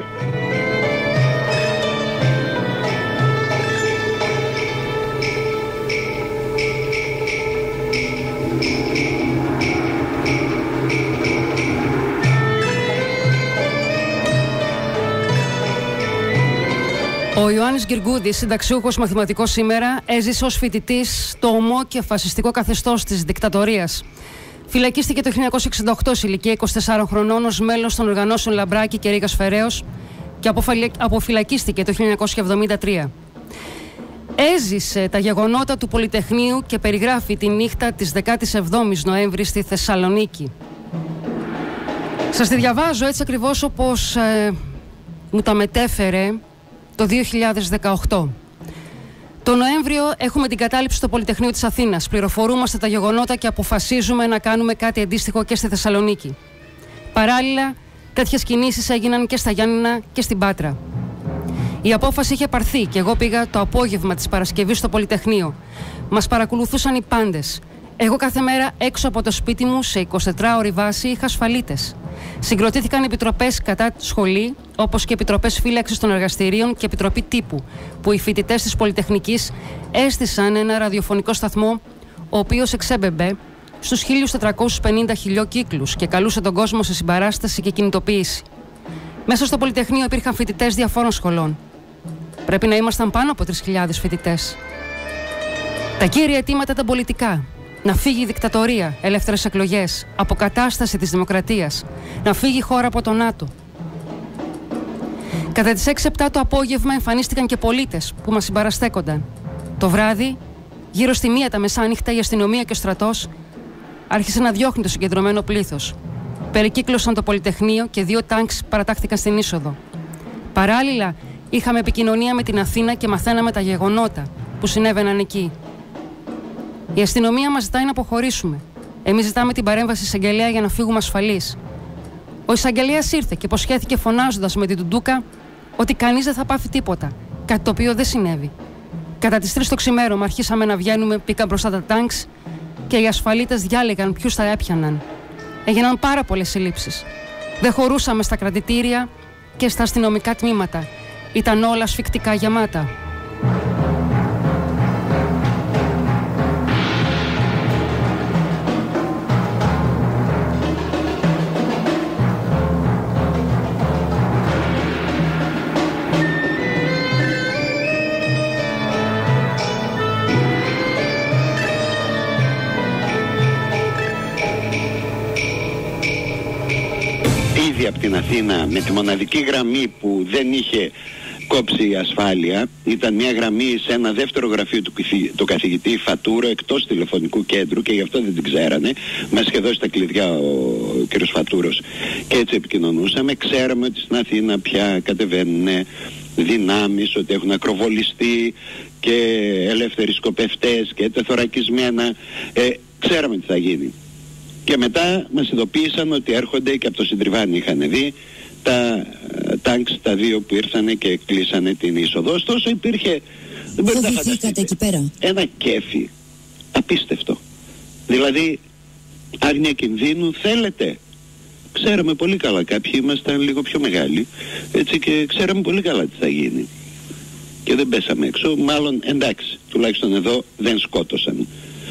Ο Ιωάννης Γκυργούδης, συνταξιούχος μαθηματικός σήμερα, έζησε ως φοιτητής το ομό και φασιστικό καθεστώς της δικτατορίας. Φυλακίστηκε το χίλια εννιακόσια εξήντα οκτώ σε ηλικία είκοσι τεσσάρων χρονών ως μέλος των οργανώσεων Λαμπράκη και Ρήγας Φεραίος και αποφυλακίστηκε το χίλια εννιακόσια εβδομήντα τρία. Έζησε τα γεγονότα του Πολυτεχνείου και περιγράφει τη νύχτα της δεκάτης εβδόμης Νοέμβρη στη Θεσσαλονίκη. Σας τη διαβάζω έτσι ακριβώς όπως ε, μου τα μετέφερε το δύο χιλιάδες δεκαοκτώ. Το Νοέμβριο έχουμε την κατάληψη στο Πολυτεχνείο της Αθήνας. Πληροφορούμαστε τα γεγονότα και αποφασίζουμε να κάνουμε κάτι αντίστοιχο και στη Θεσσαλονίκη. Παράλληλα, τέτοιες κινήσεις έγιναν και στα Γιάννηνα και στην Πάτρα. Η απόφαση είχε πάρθει και εγώ πήγα το απόγευμα της Παρασκευής στο Πολυτεχνείο. Μας παρακολουθούσαν οι πάντες. Εγώ κάθε μέρα έξω από το σπίτι μου σε εικοσιτετράωρη βάση είχα ασφαλίτες. Συγκροτήθηκαν επιτροπές κατά τη σχολή, όπως και επιτροπές φύλαξης των εργαστηρίων και επιτροπή τύπου, που οι φοιτητές της Πολυτεχνικής έστησαν ένα ραδιοφωνικό σταθμό, ο οποίος εξέμπεμπε στους χίλιους τετρακόσιους πενήντα χιλιοκύκλους και καλούσε τον κόσμο σε συμπαράσταση και κινητοποίηση. Μέσα στο Πολυτεχνείο υπήρχαν φοιτητές διαφόρων σχολών. Πρέπει να ήμασταν πάνω από τρεις χιλιάδες φοιτητές. Τα κύρια αιτήματα ήταν πολιτικά. Να φύγει η δικτατορία, ελεύθερες εκλογές, αποκατάσταση της δημοκρατίας, να φύγει η χώρα από το ΝΑΤΟ. Κατά τις έξι επτά το απόγευμα εμφανίστηκαν και πολίτες που μας συμπαραστέκονταν. Το βράδυ, γύρω στη μία τα μεσάνυχτα, η αστυνομία και ο στρατός άρχισε να διώχνει το συγκεντρωμένο πλήθος. Περικύκλωσαν το Πολυτεχνείο και δύο τάγκς παρατάχθηκαν στην είσοδο. Παράλληλα, είχαμε επικοινωνία με την Αθήνα και μαθαίναμε τα γεγονότα που συνέβαιναν εκεί. Η αστυνομία μας ζητάει να αποχωρήσουμε. Εμείς ζητάμε την παρέμβαση εισαγγελέα για να φύγουμε ασφαλείς. Ο εισαγγελέας ήρθε και υποσχέθηκε φωνάζοντας με την τουντούκα ότι κανείς δεν θα πάθει τίποτα. Κάτι το οποίο δεν συνέβη. Κατά τις τρεις το ξημέρωμα αρχίσαμε να βγαίνουμε, πήκαν μπροστά τα τάγκς και οι ασφαλίτες διάλεγαν ποιους θα έπιαναν. Έγιναν πάρα πολλές συλλήψεις. Δεν χωρούσαμε στα κρατητήρια και στα αστυνομικά τμήματα. Ήταν όλα σφιχτικά γεμάτα. Από την Αθήνα με τη μοναδική γραμμή που δεν είχε κόψει η ασφάλεια, ήταν μια γραμμή σε ένα δεύτερο γραφείο του, του καθηγητή Φατούρο εκτός τηλεφωνικού κέντρου και γι' αυτό δεν την ξέρανε. Μας είχε δώσει τα κλειδιά ο, ο κ. Φατούρος και έτσι επικοινωνούσαμε. Ξέραμε ότι στην Αθήνα πια κατεβαίνουν δυνάμεις, ότι έχουν ακροβολιστεί και ελεύθεροι σκοπευτές και τεθωρακισμένα. Ε, ξέραμε τι θα γίνει. Και μετά μας ειδοποίησαν ότι έρχονται και από το Συντριβάνι είχαν δει τα τάγκς τα δύο που ήρθανε και κλείσανε την είσοδο. Ωστόσο υπήρχε, δεν μπορείτε να φανταστείτε, εκεί πέρα. ένα κέφι απίστευτο. Δηλαδή άγνοια κινδύνου θέλετε. Ξέραμε πολύ καλά, κάποιοι ήμασταν λίγο πιο μεγάλοι, έτσι, και ξέραμε πολύ καλά τι θα γίνει. Και δεν πέσαμε έξω, μάλλον εντάξει, τουλάχιστον εδώ δεν σκότωσαν.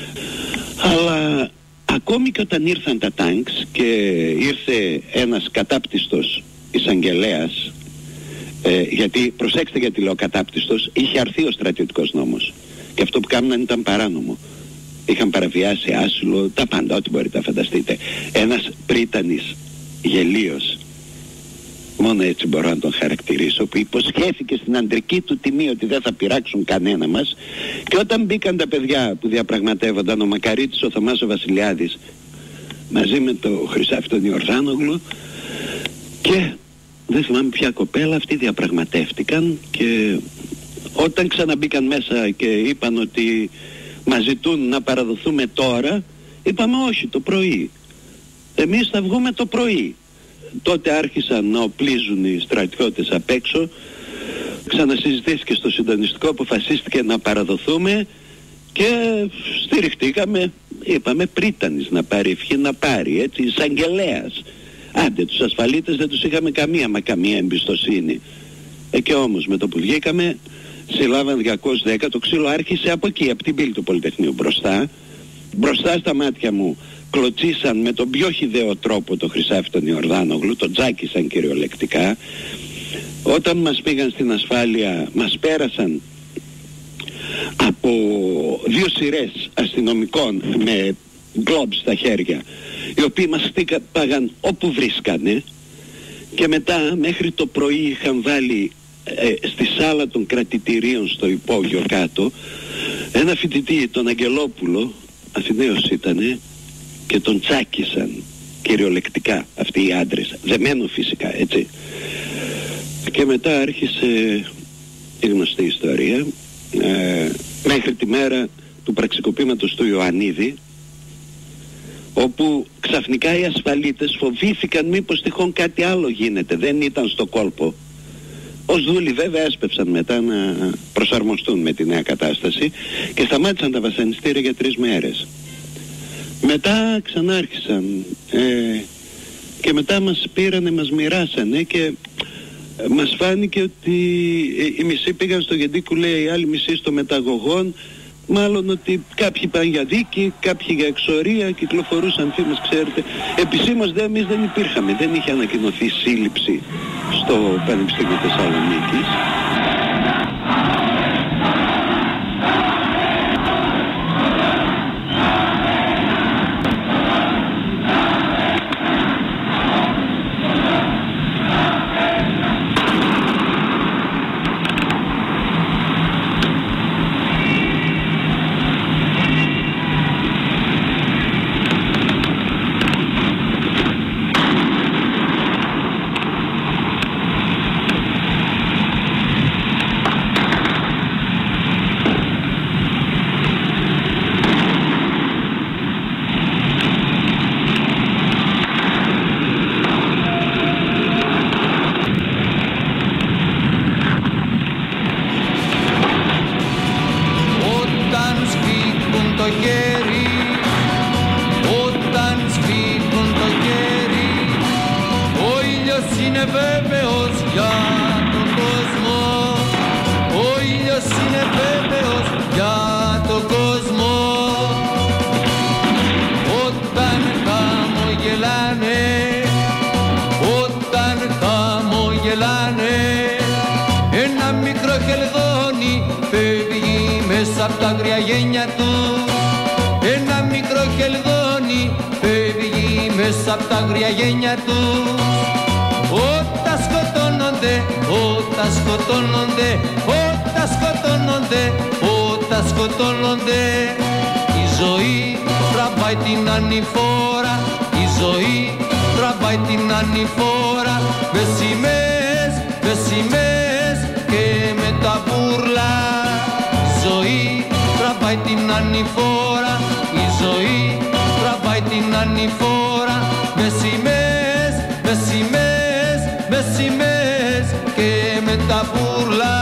Αλλά ακόμη και όταν ήρθαν τα τάγκς και ήρθε ένας κατάπτυστος εισαγγελέας, ε, γιατί προσέξτε γιατί λέω κατάπτυστος, είχε αρθεί ο στρατιωτικός νόμος και αυτό που κάμναν ήταν παράνομο. Είχαν παραβιάσει άσυλο, τα πάντα, ό,τι μπορείτε να φανταστείτε. Ένας πρίτανης γελίος, μόνο έτσι μπορώ να τον χαρακτηρίσω, που υποσχέθηκε στην αντρική του τιμή ότι δεν θα πειράξουν κανένα μας, και όταν μπήκαν τα παιδιά που διαπραγματεύονταν, ο Μακαρίτης, ο Θωμάς ο Βασιλιάδης μαζί με το Χρυσάφι τον Ιορδάνογλου και δεν θυμάμαι ποια κοπέλα, αυτοί διαπραγματεύτηκαν και όταν ξαναμπήκαν μέσα και είπαν ότι μας ζητούν να παραδοθούμε τώρα, είπαμε όχι, το πρωί. Εμείς θα βγούμε το πρωί. Τότε άρχισαν να οπλίζουν οι στρατιώτες απ' έξω, ξανασυζητήθηκε στο συντονιστικό, αποφασίστηκε να παραδοθούμε και στηριχτήκαμε, είπαμε πρίτανης να πάρει ευχή, να πάρει, έτσι, εισαγγελέας. Άντε, τους ασφαλίτες δεν τους είχαμε καμία μα καμία εμπιστοσύνη. Ε, και όμως με το που βγήκαμε συλλάβαν διακόσιους δέκα, το ξύλο άρχισε από εκεί, από την πύλη του Πολυτεχνείου μπροστά. Μπροστά στα μάτια μου κλωτσίσαν με τον πιο χυδαίο τρόπο το Χρυσάφι τον Ιορδάνογλου, τον τζάκισαν κυριολεκτικά. Όταν μας πήγαν στην ασφάλεια, μας πέρασαν από δύο σειρές αστυνομικών με γκλόμπ στα χέρια, οι οποίοι μας χτύπαγαν όπου βρίσκανε, και μετά μέχρι το πρωί είχαν βάλει ε, στη σάλα των κρατητηρίων στο υπόγειο κάτω ένα φοιτητή, τον Αγγελόπουλο, Αθηναίος ήτανε, και τον τσάκισαν κυριολεκτικά αυτοί οι άντρες, δεμένο φυσικά, έτσι. Και μετά άρχισε η γνωστή ιστορία, ε, μέχρι τη μέρα του πραξικοπήματος του Ιωαννίδη, όπου ξαφνικά οι ασφαλίτες φοβήθηκαν μήπως τυχόν κάτι άλλο γίνεται, δεν ήταν στο κόλπο. Ως δούλοι βέβαια έσπευσαν μετά να προσαρμοστούν με τη νέα κατάσταση και σταμάτησαν τα βασανιστήρια για τρεις μέρες. Μετά ξανάρχισαν ε, και μετά μας πήρανε, μας μοιράσανε και μας φάνηκε ότι οι μισοί πήγαν στο Γεντίκου, λέει, οι άλλοι μισοί στο Μεταγωγών. Μάλλον ότι κάποιοι πάνε για δίκη, κάποιοι για εξορία, κυκλοφορούσαν φήμες, ξέρετε. Επισήμως δε εμείς δεν υπήρχαμε, δεν είχε ανακοινωθεί σύλληψη στο Πανεπιστήμιο Θεσσαλονίκης. Απ' τα αγριά γένια του ένα μικρό χελδόνι φεύγει μέσα απ' τα αγριά γένια του. Όταν σκοτώνονται, όταν σκοτώνονται, όταν σκοτώνονται, όταν σκοτώνονται, η ζωή τραβάει την ανηφόρα, η ζωή τραβάει την ανηφόρα, με σημαίες, με σημαίες και με τα μπούρλα. Ζωή τραβάει την ανηφόρα, η ζωή τραβάει την ανηφόρα, με σημαίες, με σημαίες, με σημαίες και με τα μπουρλά.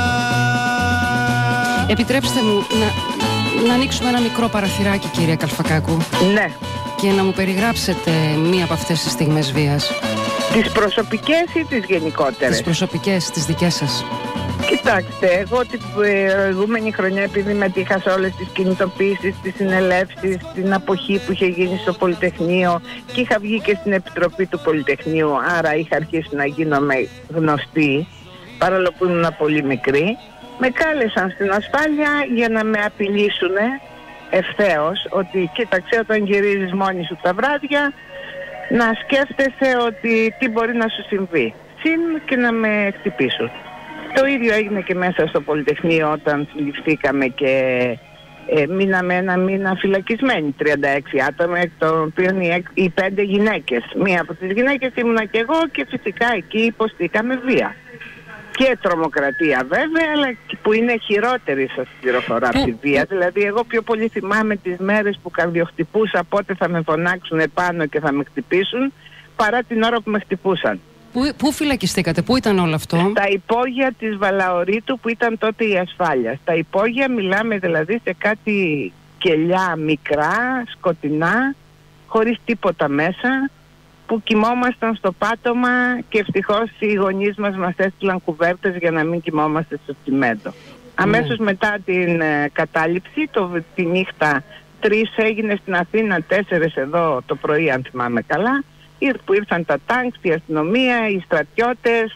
Επιτρέψτε μου να, να ανοίξουμε ένα μικρό παραθυράκι, κυρία Καλφακάκου. Ναι. Και να μου περιγράψετε μία από αυτές τις στιγμές βίας. Τις προσωπικές ή τις γενικότερες? Τις προσωπικές, τις δικές σας. Κοιτάξτε, εγώ την προηγούμενη χρονιά, επειδή μετήχα σε όλες τις κινητοποίησεις, τις συνελεύσεις, την αποχή που είχε γίνει στο Πολυτεχνείο και είχα βγει και στην Επιτροπή του Πολυτεχνείου, άρα είχα αρχίσει να γίνομαι γνωστή, παρόλο που ήμουν πολύ μικρή, με κάλεσαν στην ασφάλεια για να με απειλήσουν ευθέως ότι κοίταξε, όταν γυρίζεις μόνη σου τα βράδια να σκέφτεσαι ότι τι μπορεί να σου συμβεί, συν και να με χτυπήσουν. Το ίδιο έγινε και μέσα στο Πολυτεχνείο όταν συλληφθήκαμε και ε, μείναμε ένα μήνα φυλακισμένοι, τριάντα έξι άτομα, εκ των οποίων οι, οι πέντε γυναίκες. Μία από τις γυναίκες ήμουνα και εγώ και φυσικά εκεί υποστήκαμε βία. Και τρομοκρατία βέβαια, αλλά που είναι χειρότερη, σας πληροφορώ, από τη βία. Δηλαδή εγώ πιο πολύ θυμάμαι τις μέρες που καρδιοχτυπούσα πότε θα με φωνάξουν επάνω και θα με χτυπήσουν, παρά την ώρα που με χτυπούσαν. Πού, πού φυλακιστήκατε, πού ήταν όλο αυτό? Στα υπόγεια της Βαλαωρίτου που ήταν τότε η ασφάλεια. Στα υπόγεια μιλάμε δηλαδή σε κάτι κελιά μικρά, σκοτεινά, χωρίς τίποτα μέσα, που κοιμόμασταν στο πάτωμα και ευτυχώς οι γονείς μας μας έστειλαν κουβέρτες για να μην κοιμόμαστε στο τσιμέντο. Mm. Αμέσως μετά την ε, κατάληψη, το, τη νύχτα τρεις έγινε στην Αθήνα, τέσσερις εδώ το πρωί αν θυμάμαι καλά, που ήρθαν τα τάγκς, η αστυνομία, οι στρατιώτες,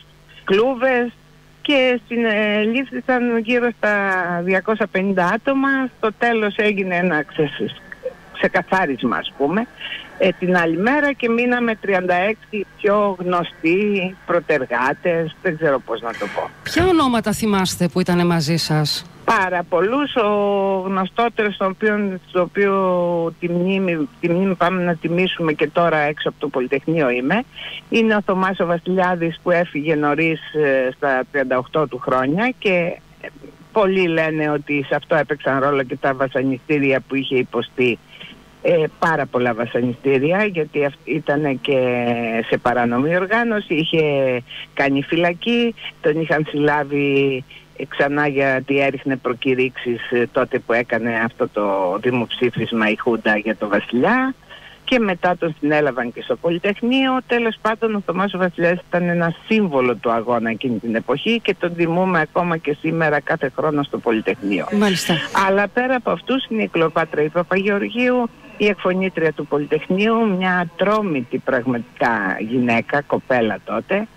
κλούβες και συνελήφθησαν γύρω στα διακόσια πενήντα άτομα. Στο τέλος έγινε ένα ξεσ... ξεκαθάρισμα, ας πούμε, ε, την άλλη μέρα και μείναμε τριάντα έξι πιο γνωστοί προτεργάτες, δεν ξέρω πώς να το πω. Ποια ονόματα θυμάστε που ήταν μαζί σας? Πάρα πολλούς. Ο γνωστότερος, τον οποίο, στο οποίο τη μνήμη, τη μνήμη πάμε να τιμήσουμε και τώρα έξω από το Πολυτεχνείο είμαι, είναι ο Θωμάς ο Βασιλιάδης, που έφυγε νωρίς στα τριάντα οκτώ του χρόνια, και πολλοί λένε ότι σε αυτό έπαιξαν ρόλο και τα βασανιστήρια που είχε υποστεί. Ε, πάρα πολλά βασανιστήρια, γιατί ήταν και σε παράνομη οργάνωση, είχε κάνει φυλακή, τον είχαν συλλάβει ξανά γιατί έριχνε προκηρύξεις τότε που έκανε αυτό το δημοψήφισμα η Χούντα για το Βασιλιά, και μετά τον συνέλαβαν και στο Πολυτεχνείο. Τέλος πάντων, ο Θωμάς ο Βασιλιάς ήταν ένα σύμβολο του αγώνα εκείνη την εποχή και τον τιμούμε ακόμα και σήμερα κάθε χρόνο στο Πολυτεχνείο. Μάλιστα. Αλλά πέρα από αυτούς είναι η Κλεοπάτρα η Παπαγεωργίου, η εκφωνήτρια του Πολυτεχνείου, μια ατρόμητη πραγματικά γυναίκα, κοπέλα τότε,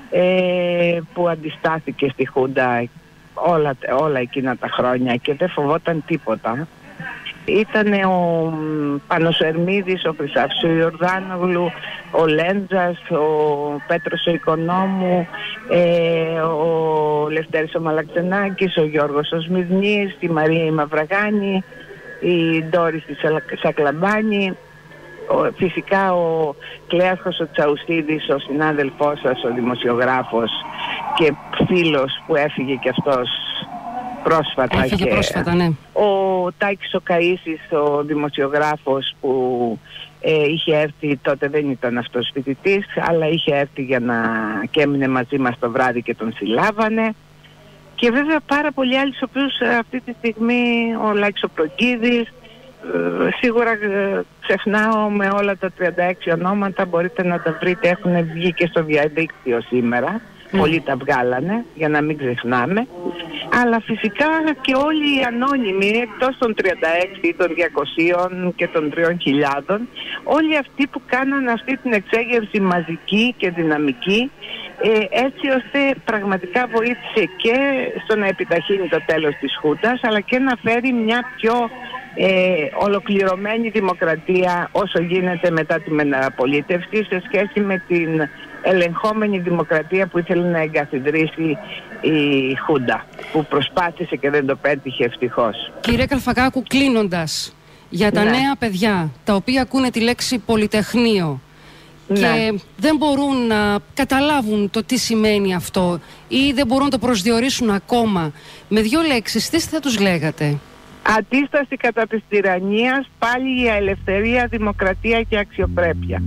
ε, που αντιστάθηκε στη Χούντα όλα, όλα εκείνα τα χρόνια και δεν φοβόταν τίποτα. Ήτανε ο Πάνος Ερμίδης, ο Χρυσάφης ο Ιορδάνογλου, ο Λέντζας, ο Πέτρος ο Οικονόμου, ε, ο Λευτέρης ο Μαλαξενάκης, ο Γιώργος ο Σμυρνής, η Μαρία η Μαυραγάνη, η Ντόρις η Σακλαμπάνη, ο, φυσικά ο Κλέαρχος ο Τσαουσίδης, ο συνάδελφός σας, ο δημοσιογράφος και φίλος που έφυγε και αυτός πρόσφατα. Έφυγε και πρόσφατα, ναι. Ο Τάκης ο Καΐσης, ο δημοσιογράφος που ε, είχε έρθει, τότε δεν ήταν αυτός φοιτητής, αλλά είχε έρθει για να και έμεινε μαζί μας το βράδυ και τον συλλάβανε. Και βέβαια πάρα πολλοί άλλοι, στους οποίους αυτή τη στιγμή, ο Λάκης ο Προγκίδης, ε, σίγουρα ε, ξεχνάω με όλα τα τριάντα έξι ονόματα, μπορείτε να τα βρείτε, έχουν βγει και στο διαδίκτυο σήμερα. Mm. Πολλοί τα βγάλανε, για να μην ξεχνάμε. Αλλά φυσικά και όλοι οι ανώνυμοι, εκτός των τριάντα έξι, των διακοσίων και των τριών χιλιάδων, όλοι αυτοί που κάνανε αυτή την εξέγερση μαζική και δυναμική, ε, έτσι ώστε πραγματικά βοήθησε και στο να επιταχύνει το τέλος της Χούντας, αλλά και να φέρει μια πιο ε, ολοκληρωμένη δημοκρατία όσο γίνεται μετά τη μεταπολίτευση, σε σχέση με την ελεγχόμενη δημοκρατία που ήθελε να εγκαθιδρύσει η Χούντα, που προσπάθησε και δεν το πέτυχε ευτυχώς. Κύριε Καλφακάκου, κλείνοντας, για τα ναι. νέα παιδιά τα οποία ακούνε τη λέξη Πολυτεχνείο ναι. και δεν μπορούν να καταλάβουν το τι σημαίνει αυτό ή δεν μπορούν να το προσδιορίσουν ακόμα, με δύο λέξεις τι θα τους λέγατε? Αντίσταση κατά της τυραννίας, πάλι για ελευθερία, δημοκρατία και αξιοπρέπεια.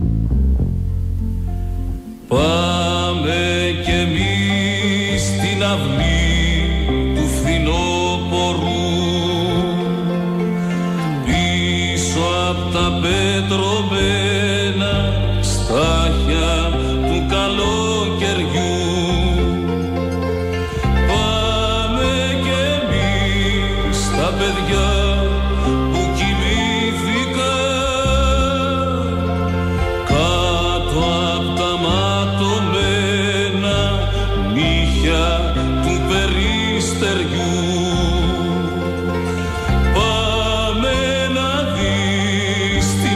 Πάμε κι εμείς στην αυλή του φθινόπορου, πίσω απ' τα πετρωμένα στάχια του καλοκαιριού. Πάμε κι εμείς τα παιδιά που κοιμήθηκαν κάτω απ' τα ματωμένα νύχια του περιστεριού. Πάμε να δεις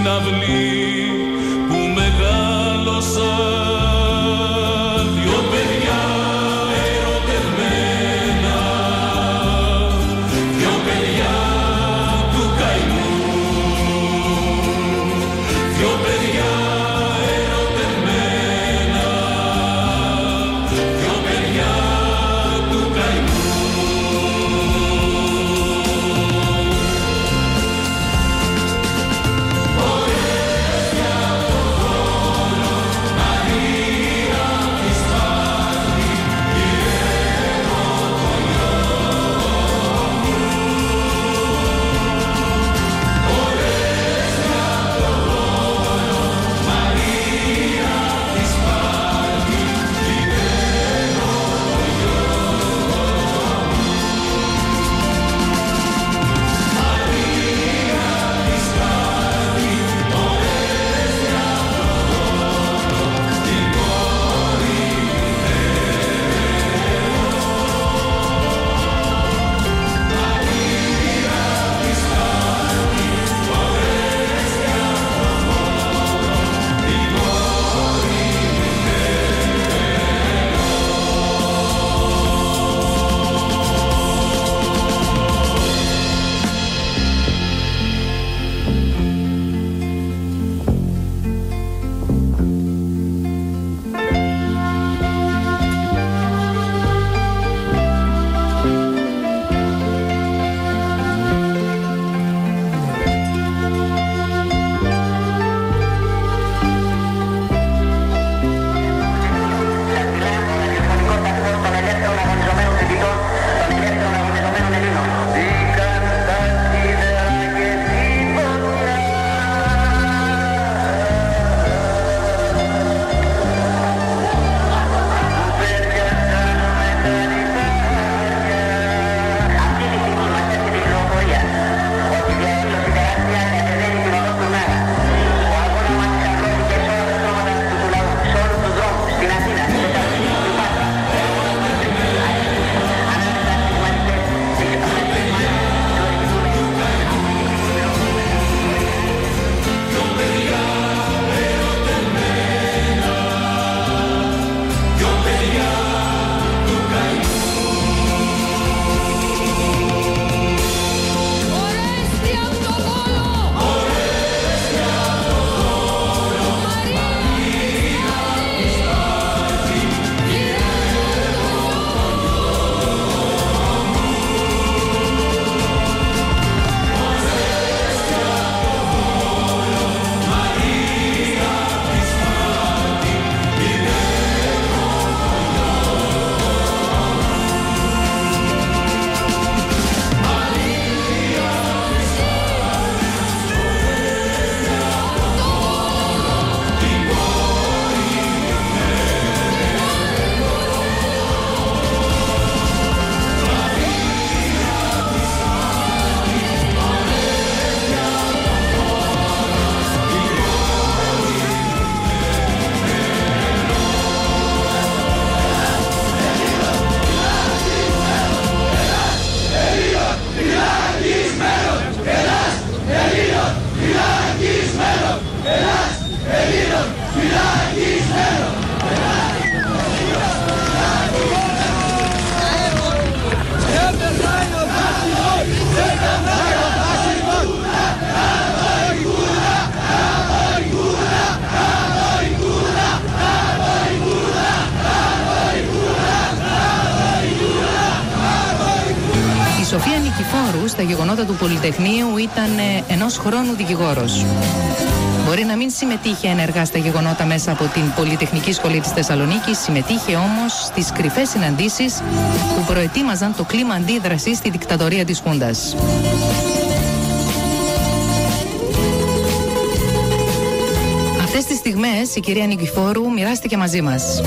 στα γεγονότα του Πολυτεχνείου ήταν ε, ενός χρόνου δικηγόρος. Μπορεί να μην συμμετείχε ενεργά στα γεγονότα μέσα από την Πολυτεχνική Σχολή της Θεσσαλονίκης, συμμετείχε όμως στις κρυφές συναντήσεις που προετοίμαζαν το κλίμα αντίδρασης στη δικτατορία της Χούντας. Αυτές τις στιγμές η κυρία Νικηφόρου μοιράστηκε μαζί μας.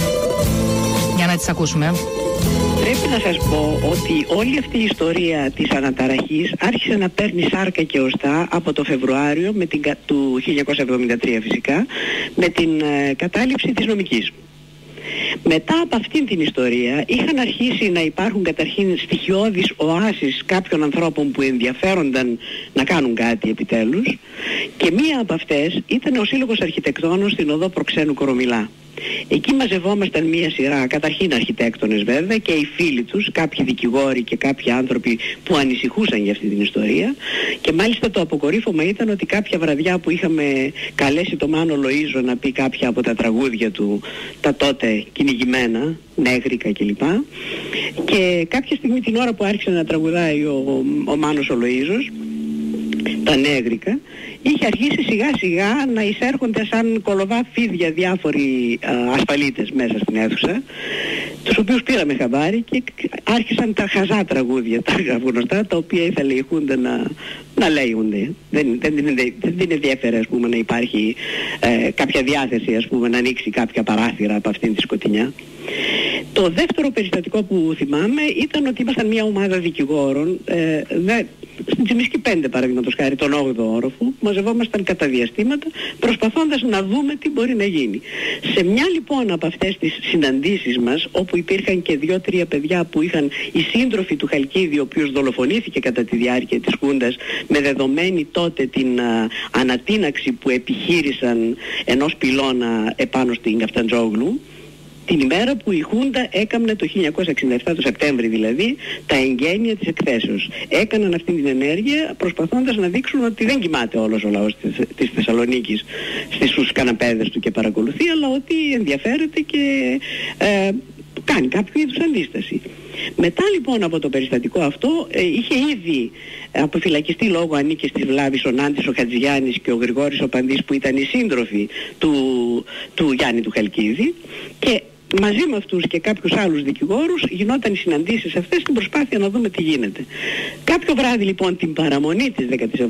Για να τις ακούσουμε. Πρέπει να σας πω ότι όλη αυτή η ιστορία της αναταραχής άρχισε να παίρνει σάρκα και οστά από το Φεβρουάριο με την, του χίλια εννιακόσια εβδομήντα τρία φυσικά, με την ε, κατάληψη της νομικής. Μετά από αυτήν την ιστορία είχαν αρχίσει να υπάρχουν καταρχήν στοιχειώδεις οάσεις κάποιων ανθρώπων που ενδιαφέρονταν να κάνουν κάτι επιτέλους, και μία από αυτές ήταν ο Σύλλογος Αρχιτεκτόνων στην οδό Προξένου Κορομιλά. Εκεί μαζευόμασταν μία σειρά, καταρχήν αρχιτέκτονες βέβαια, και οι φίλοι τους, κάποιοι δικηγόροι και κάποιοι άνθρωποι που ανησυχούσαν για αυτή την ιστορία, και μάλιστα το αποκορύφωμα ήταν ότι κάποια βραδιά που είχαμε καλέσει το Μάνο Λοΐζο να πει κάποια από τα τραγούδια του, τα τότε κυνηγημένα, νέγρικα κλπ. Και κάποια στιγμή την ώρα που άρχισε να τραγουδάει ο, ο Μάνος ο Λοΐζος τα νέγρικα, είχε αρχίσει σιγά σιγά να εισέρχονται σαν κολοβά φίδια διάφοροι α, ασφαλίτες μέσα στην αίθουσα, τους οποίους πήραμε χαμπάρι και άρχισαν τα χαζά τραγούδια, τα γνωστά, τα οποία ήθελε η Χούντα να, να λέγονται. Δεν, δεν, δεν, δεν είναι ενδιαφέρον, ας πούμε, να υπάρχει ε, κάποια διάθεση, ας πούμε, να ανοίξει κάποια παράθυρα από αυτήν τη σκοτεινιά. Το δεύτερο περιστατικό που θυμάμαι ήταν ότι ήμασταν μια ομάδα δικηγόρων ε, δε, στην Τσιμισκή πέντε παραδείγματος χάρη, τον όγδοο όροφο, που μαζευόμασταν κατά διαστήματα προσπαθώντας να δούμε τι μπορεί να γίνει. Σε μια λοιπόν από αυτές τις συναντήσεις μας, όπου υπήρχαν και δύο-τρία παιδιά που είχαν οι σύντροφοι του Χαλκίδη, ο οποίος δολοφονήθηκε κατά τη διάρκεια της Χούντας, με δεδομένη τότε την α, ανατείναξη που επιχείρησαν ενός πυλώνα επάνω στην Καφταντζόγλου, την ημέρα που η Χούντα έκαμνε το χίλια εννιακόσια εξήντα επτά, το Σεπτέμβρη δηλαδή, τα εγγένεια της εκθέσεως. Έκαναν αυτή την ενέργεια προσπαθώντας να δείξουν ότι δεν κοιμάται όλος ο λαός της, της Θεσσαλονίκης στους καναπέδες του και παρακολουθεί, αλλά ότι ενδιαφέρεται και ε, κάνει κάποιο είδους αντίσταση. Μετά λοιπόν από το περιστατικό αυτό ε, είχε ήδη αποφυλακιστεί λόγω ανήκες της βλάβης ο Νάντης ο Χατζηγιάννης και ο Γρηγόρης ο Πανδής, που ήταν οι σύντροφοι του, του Γιάννη του Χαλκίδη, και μαζί με αυτούς και κάποιους άλλους δικηγόρους γινόταν οι συναντήσεις αυτές στην προσπάθεια να δούμε τι γίνεται. Κάποιο βράδυ λοιπόν την παραμονή της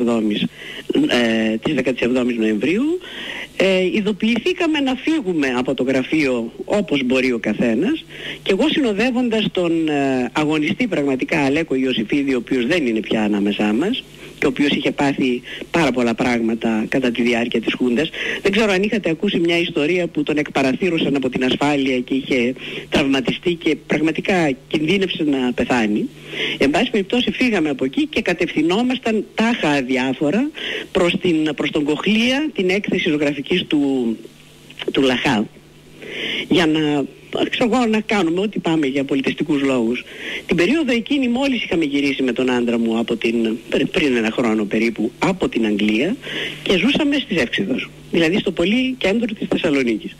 δεκαεπτά Νοεμβρίου ε, ειδοποιηθήκαμε να φύγουμε από το γραφείο όπως μπορεί ο καθένας, και εγώ συνοδεύοντας τον ε, αγωνιστή πραγματικά Αλέκο Ιωσήφιδη, ο οποίος δεν είναι πια ανάμεσά μας και ο οποίος είχε πάθει πάρα πολλά πράγματα κατά τη διάρκεια της Χούντας. Δεν ξέρω αν είχατε ακούσει μια ιστορία που τον εκπαραθύρωσαν από την ασφάλεια και είχε τραυματιστεί και πραγματικά κινδύνευσε να πεθάνει. Εν πάση περιπτώσει φύγαμε από εκεί και κατευθυνόμασταν τάχα αδιάφορα προς, την, προς τον Κοχλία, την έκθεση ζωγραφικής του, του Λαχά, για να, ξέρω, να κάνουμε ό,τι πάμε για πολιτιστικούς λόγους. Την περίοδο εκείνη μόλις είχαμε γυρίσει με τον άντρα μου από την, πριν ένα χρόνο περίπου από την Αγγλία, και ζούσαμε στις Εύξηδος, δηλαδή στο πολύ κέντρο της Θεσσαλονίκης.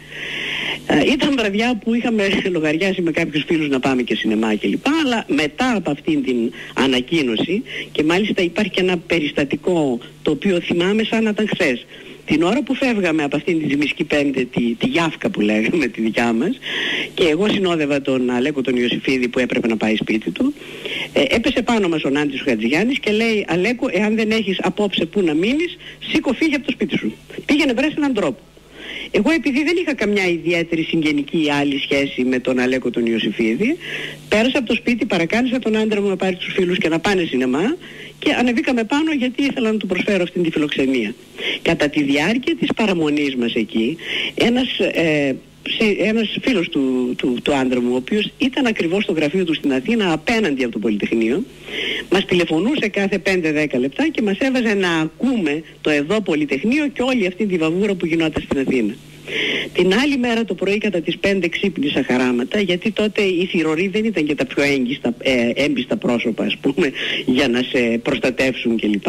Ε, ήταν βραδιά που είχαμε λογαριάσει με κάποιους φίλους να πάμε και σινεμά κλπ. Αλλά μετά από αυτήν την ανακοίνωση, και μάλιστα υπάρχει και ένα περιστατικό το οποίο θυμάμαι σαν να ήταν χθες. Την ώρα που φεύγαμε από αυτήν την Τσιμισκή πέντε, τη, τη Γιάφκα που λέγαμε, τη δικιά μας, και εγώ συνόδευα τον Αλέκο τον Ιωσήφιδη που έπρεπε να πάει σπίτι του, ε, έπεσε πάνω μας ο Νάντης ο Χατζηγιάννης και λέει: Αλέκο, εάν δεν έχεις απόψε που να μείνεις, σήκω, φύγε από το σπίτι σου. Πήγαινε, βρες έναν τρόπο. Εγώ, επειδή δεν είχα καμιά ιδιαίτερη συγγενική ή άλλη σχέση με τον Αλέκο τον Ιωσήφιδη, πέρασα από το σπίτι, παρακάλεσα τον άντρα μου να πάρει τους φίλους και να πάνε σινεμά, και ανεβήκαμε πάνω γιατί ήθελα να του προσφέρω αυτήν τη φιλοξενία. Κατά τη διάρκεια της παραμονής μας εκεί, ένας, ε, ένας φίλος του, του, του άντρα μου, ο οποίος ήταν ακριβώς στο γραφείο του στην Αθήνα απέναντι από το Πολυτεχνείο, μας τηλεφωνούσε κάθε πέντε δέκα λεπτά και μας έβαζε να ακούμε το εδώ Πολυτεχνείο και όλη αυτή τη βαβούρα που γινόταν στην Αθήνα. Την άλλη μέρα το πρωί κατά τις πέντε ξύπνησα χαράματα, γιατί τότε οι θηροροί δεν ήταν και τα πιο έγκυστα, ε, έμπιστα πρόσωπα, ας πούμε, για να σε προστατεύσουν κλπ.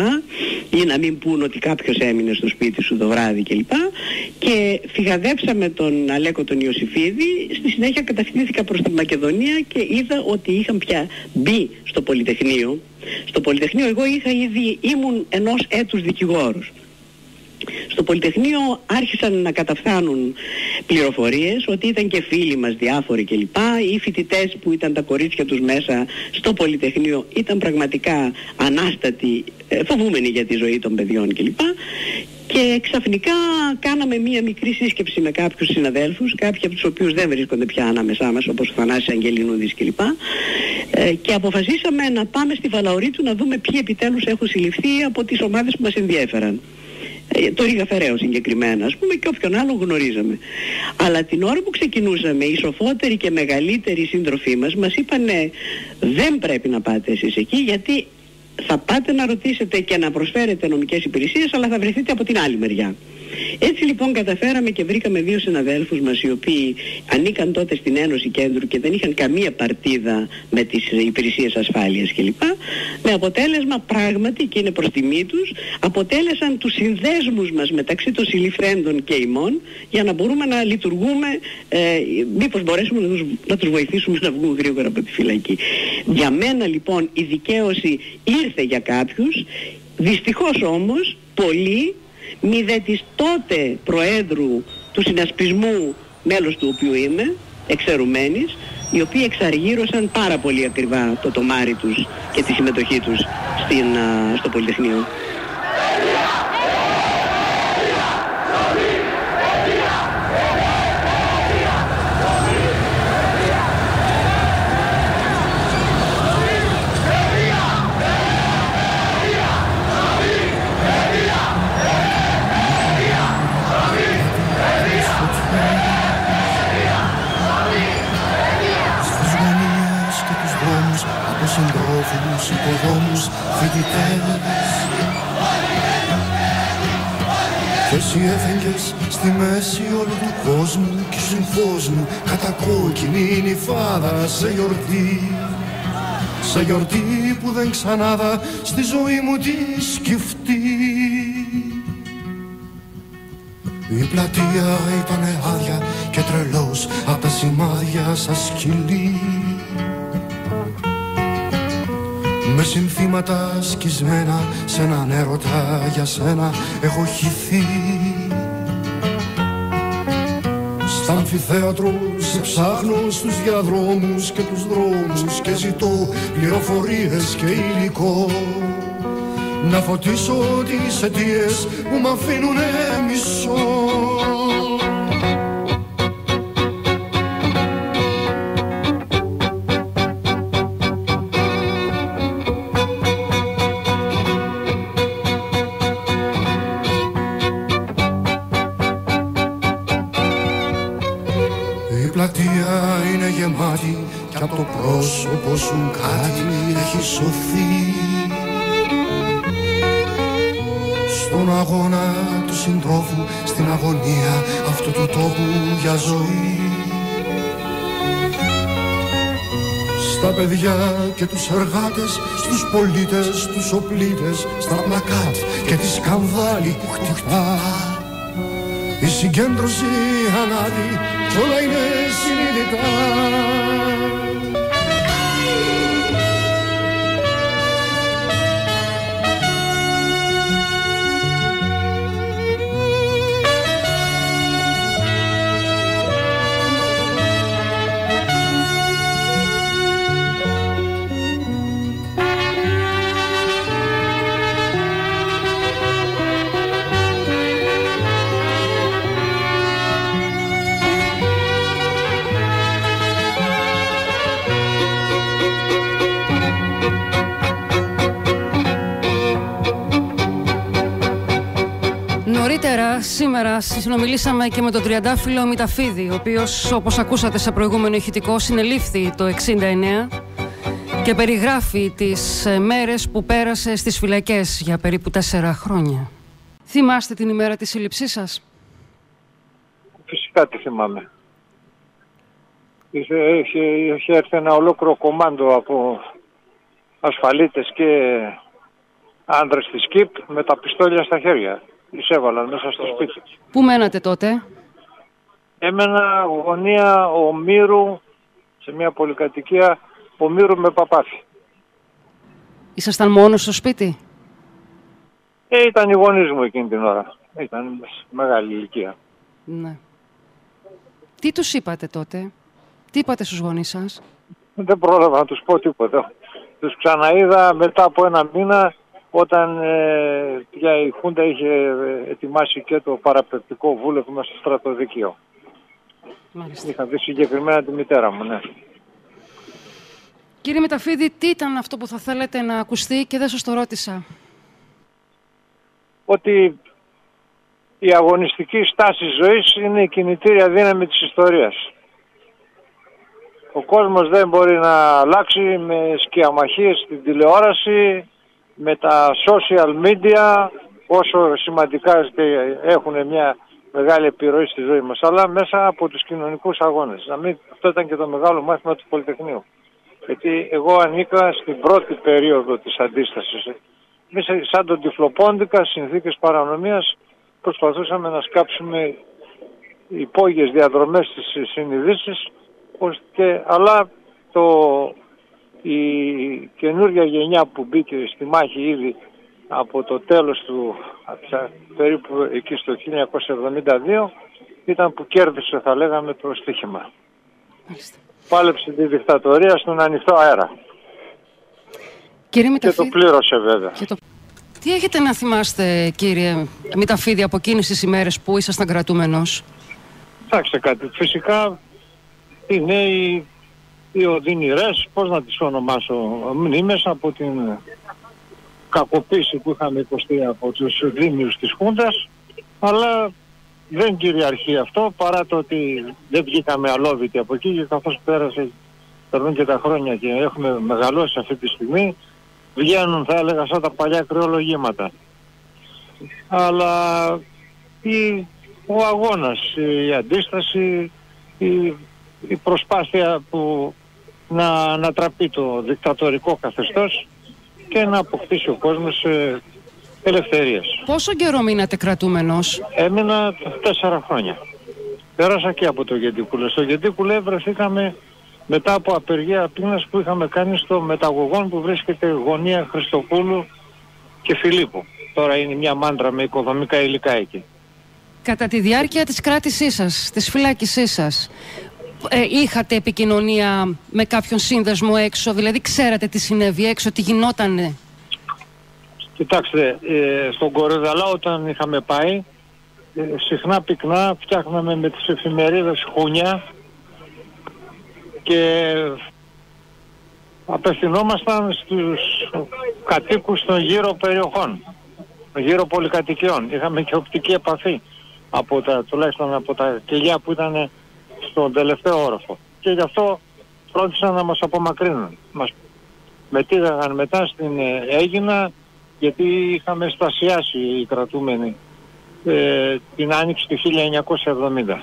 Ή να μην πούν ότι κάποιος έμεινε στο σπίτι σου το βράδυ κλπ. Και φυγαδέψαμε τον Αλέκο τον Ιωσήφιδη, στη συνέχεια κατευθύνθηκα προς τη Μακεδονία και είδα ότι είχαν πια μπει στο Πολυτεχνείο Στο Πολυτεχνείο εγώ είχα ήδη, ήμουν ενός έτους δικηγόρος. Στο Πολυτεχνείο άρχισαν να καταφθάνουν πληροφορίες ότι ήταν και φίλοι μας διάφοροι κλπ. Οι φοιτητές που ήταν τα κορίτσια τους μέσα στο Πολυτεχνείο ήταν πραγματικά ανάστατοι, φοβούμενοι για τη ζωή των παιδιών κλπ. Και ξαφνικά κάναμε μία μικρή σύσκεψη με κάποιους συναδέλφους, κάποιοι από τους οποίους δεν βρίσκονται πια ανάμεσά μας, όπως ο Θανάσης Αγγελινούδης κλπ. Ε, και αποφασίσαμε να πάμε στη Βαλαωρίτου να δούμε ποιοι επιτέλους έχουν συλληφθεί από τις ομάδες που μας ενδιέφεραν. Ε, το Ρίγα Φεραίο συγκεκριμένα, ας πούμε, και όποιον άλλο γνωρίζαμε. Αλλά την ώρα που ξεκινούσαμε, οι σοφότεροι και μεγαλύτεροι σύντροφοί μας μας είπανε δεν πρέπει να πάτε εσείς εκεί, γιατί θα πάτε να ρωτήσετε και να προσφέρετε νομικές υπηρεσίες, αλλά θα βρεθείτε από την άλλη μεριά. Έτσι λοιπόν καταφέραμε και βρήκαμε δύο συναδέλφους μας, οι οποίοι ανήκαν τότε στην Ένωση Κέντρου και δεν είχαν καμία παρτίδα με τις υπηρεσίες ασφάλειας κλπ. Με αποτέλεσμα πράγματι, και είναι προς τιμή τους, αποτέλεσαν τους συνδέσμους μας μεταξύ των συλληφθέντων και ημών, για να μπορούμε να λειτουργούμε, ε, μήπως μπορέσουμε να τους, να τους βοηθήσουμε να βγουν γρήγορα από τη φυλακή. Για μένα λοιπόν η δικαίωση ήρθε για κάποιους, δυστυχώς όμως πολλοί, μη δε της τότε Προέδρου του Συνασπισμού, μέλος του οποίου είμαι, εξαιρουμένης, οι οποίοι εξαργύρωσαν πάρα πολύ ακριβά το τομάρι τους και τη συμμετοχή τους στην, α, στο Πολυτεχνείο. Συντρόφους, υποδόμους, φοιτητές. Και εσύ έφεγγες στη μέση όλου του κόσμου κι ήσουν φως μου κατακόκκινη νυφάδα σε γιορτή. Σε γιορτή που δεν ξανάδα στη ζωή μου τη σκεφτεί. Η πλατεία ήτανε άδεια και τρελός απ' τα σημάδια σαν σκυλί. Με συνθήματα σκισμένα σε έναν έρωτα για σένα έχω χυθεί. Στα αμφιθέατρο σε ψάχνω στους διαδρόμους και τους δρόμους και ζητώ πληροφορίες και υλικό, να φωτίσω τις αιτίες που μ' αφήνουνε μισό. Κι απ' το πρόσωπο σου κάτι έχει σωθεί. Στον αγώνα του συντρόφου, στην αγωνία αυτού του τόπου για ζωή. Στα παιδιά και τους εργάτες, στους πολίτες, τους οπλίτες, στα πλακάτ και τη σκανδάλη που χτυπά. Η συγκέντρωση ανάδει κι όλα είναι συνειδητά. Νωρίτερα σήμερα συνομιλήσαμε και με τον τριαντάφυλλο Μηταφίδη, ο οποίος, όπως ακούσατε σε προηγούμενο ηχητικό, συνελήφθη το εξήντα εννέα και περιγράφει τις μέρες που πέρασε στις φυλακές για περίπου τέσσερα χρόνια. Θυμάστε την ημέρα της σύλληψής σας? Φυσικά τη θυμάμαι. Είχε, είχε, είχε έρθει ένα ολόκληρο κομμάντο από ασφαλίτες και άνδρες της ΚΙΠ με τα πιστόλια στα χέρια. Εισέβαλαν μέσα στο σπίτι. Πού μένατε τότε? Έμενα γωνία Ομήρου, σε μια πολυκατοικία Ομήρου με Παπάθη. Ήσασταν μόνος στο σπίτι? Ε, ήταν οι γονείς μου εκείνη την ώρα. Ήταν μεγάλη ηλικία. Ναι. Τι τους είπατε τότε? Τι είπατε στους γονείς σας? Δεν πρόλαβα να τους πω τίποτα. Τους ξαναείδα μετά από ένα μήνα, όταν ε, πια η Χούντα είχε ετοιμάσει και το παραπληκτικό βούλευμα στο στρατοδικείο. Μάλιστα. Είχα δει συγκεκριμένα τη μητέρα μου, ναι. Κύριε Μηταφίδη, τι ήταν αυτό που θα θέλετε να ακουστεί και δεν σας το ρώτησα? Ότι η αγωνιστική στάση ζωής είναι η κινητήρια δύναμη της ιστορίας. Ο κόσμος δεν μπορεί να αλλάξει με σκιαμαχίες στην τηλεόραση, με τα social media, όσο σημαντικά έχουν μια μεγάλη επιρροή στη ζωή μας, αλλά μέσα από τους κοινωνικούς αγώνες. Να μην, αυτό ήταν και το μεγάλο μάθημα του Πολυτεχνείου. Γιατί εγώ ανήκα στην πρώτη περίοδο της αντίστασης. Εμείς σαν τον Τυφλοπόντικα, συνθήκες παρανομίας, προσπαθούσαμε να σκάψουμε υπόγειες διαδρομές στις συνειδήσεις, και, αλλά το, η καινούργια γενιά που μπήκε στη μάχη ήδη από το τέλος του, περίπου εκεί στο χίλια εννιακόσια εβδομήντα δύο, ήταν που κέρδισε, θα λέγαμε, το στοίχημα. Μάλιστα. Πάλεψε τη δικτατορία στον ανοιχτό αέρα. Κύριε και το πλήρωσε βέβαια. Και το... Τι έχετε να θυμάστε, κύριε Μηταφίδη, από εκείνες τις ημέρες που ήσασταν κρατούμενος? Κοιτάξτε κάτι, φυσικά είναι οι, οι οδυνηρές, πώς να τις ονομάσω, μνήμες από την κακοποίηση που είχαμε υποστεί από τους δήμιους της Χούντας, αλλά δεν κυριαρχεί αυτό, παρά το ότι δεν βγήκαμε αλόβητοι από εκεί, και καθώς πέρασε, περνούν και τα χρόνια και έχουμε μεγαλώσει αυτή τη στιγμή, βγαίνουν, θα έλεγα, σαν τα παλιά κρεολογήματα. Αλλά η, ο αγώνας, η αντίσταση, η, η προσπάθεια που να ανατραπεί το δικτατορικό καθεστώς και να αποκτήσει ο κόσμος ε, ελευθερίες. Πόσο καιρό μείνατε κρατούμενος? Έμεινα τέσσερα χρόνια. Πέρασα και από το Γεντικούλε. Στο Γεντικούλε βρεθήκαμε μετά από απεργία πείνας που είχαμε κάνει στο Μεταγωγόν, που βρίσκεται γωνία Χριστοπούλου και Φιλίππου. Τώρα είναι μια μάντρα με οικοδομικά υλικά εκεί. Κατά τη διάρκεια της κράτησής σας, της φυλάκησής σας, ε, είχατε επικοινωνία με κάποιον σύνδεσμο έξω? Δηλαδή ξέρατε τι συνέβη έξω, τι γινότανε? Κοιτάξτε, ε, στον Κορυδαλά όταν είχαμε πάει, ε, συχνά πυκνά φτιάχναμε με τις εφημερίδες χούνια και απευθυνόμασταν στους κατοίκους των γύρω περιοχών, των γύρω πολυκατοικιών. Είχαμε και οπτική επαφή, από τα, τουλάχιστον από τα κελιά που ήταν στον τελευταίο όροφο. Και γι' αυτό φρόντισαν να μας απομακρύνουν. Μας μετήγαγαν μετά στην Αίγινα, γιατί είχαμε στασιάσει οι κρατούμενοι ε, την άνοιξη του χίλια εννιακόσια εβδομήντα.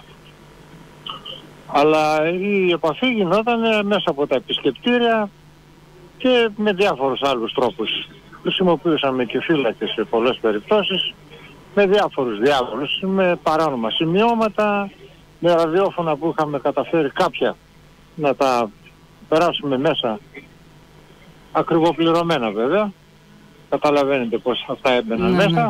Αλλά η επαφή γινόταν μέσα από τα επισκεπτήρια και με διάφορους άλλους τρόπους. Χρησιμοποιούσαμε και φύλακες σε πολλές περιπτώσεις, με διάφορους διάβολους, με παράνομα σημειώματα, με ραδιόφωνα που είχαμε καταφέρει κάποια να τα περάσουμε μέσα, ακριβοπληρωμένα βέβαια. Καταλαβαίνετε πως αυτά έμπαιναν ναι, μέσα. Ναι.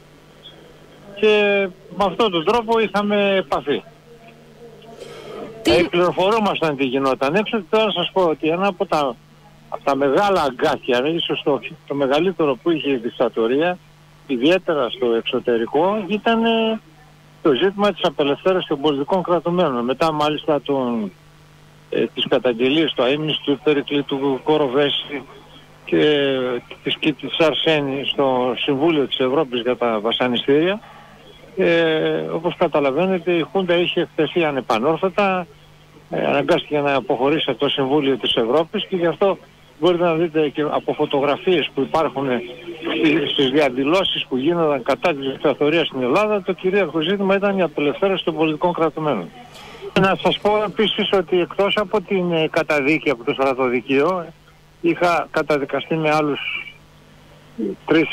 Και με αυτόν τον τρόπο είχαμε επαφή. Τι... Ε, πληροφορούμασταν τι γινόταν έξω. Τώρα να σας πω ότι ένα από τα, από τα μεγάλα αγκάθια, ίσως το, το μεγαλύτερο που είχε η δικτατορία, ιδιαίτερα στο εξωτερικό, ήταν ε, το ζήτημα της απελευθέρωσης των πολιτικών κρατουμένων. Μετά μάλιστα τον, ε, τις καταγγελίες του αείμνης του Περικλή του Κοροβέση και της Κίτης Αρσένη στο Συμβούλιο της Ευρώπης για τα βασανιστήρια. Ε, όπως καταλαβαίνετε, η Χούντα είχε εκτεθεί ανεπανόρθωτα, ε, αναγκάστηκε να αποχωρήσει από το Συμβούλιο της Ευρώπης, και γι' αυτό μπορείτε να δείτε και από φωτογραφίες που υπάρχουν στις διαδηλώσεις που γίνονταν κατά της δικτατορίας στην Ελλάδα, το κυρίαρχο ζήτημα ήταν η απελευθέρωση των πολιτικών κρατουμένων. Να σας πω επίσης ότι εκτός από την καταδίκη από το στρατοδικείο, είχα καταδικαστεί με άλλους τρεις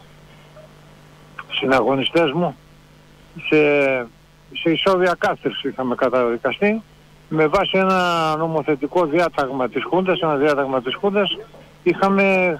συναγωνιστές μου σε, σε ισόβια κάθριξη. Είχαμε καταδικαστεί με βάση ένα νομοθετικό διάταγμα της Χούντας, ένα διάταγμα της Χούντας. Είχαμε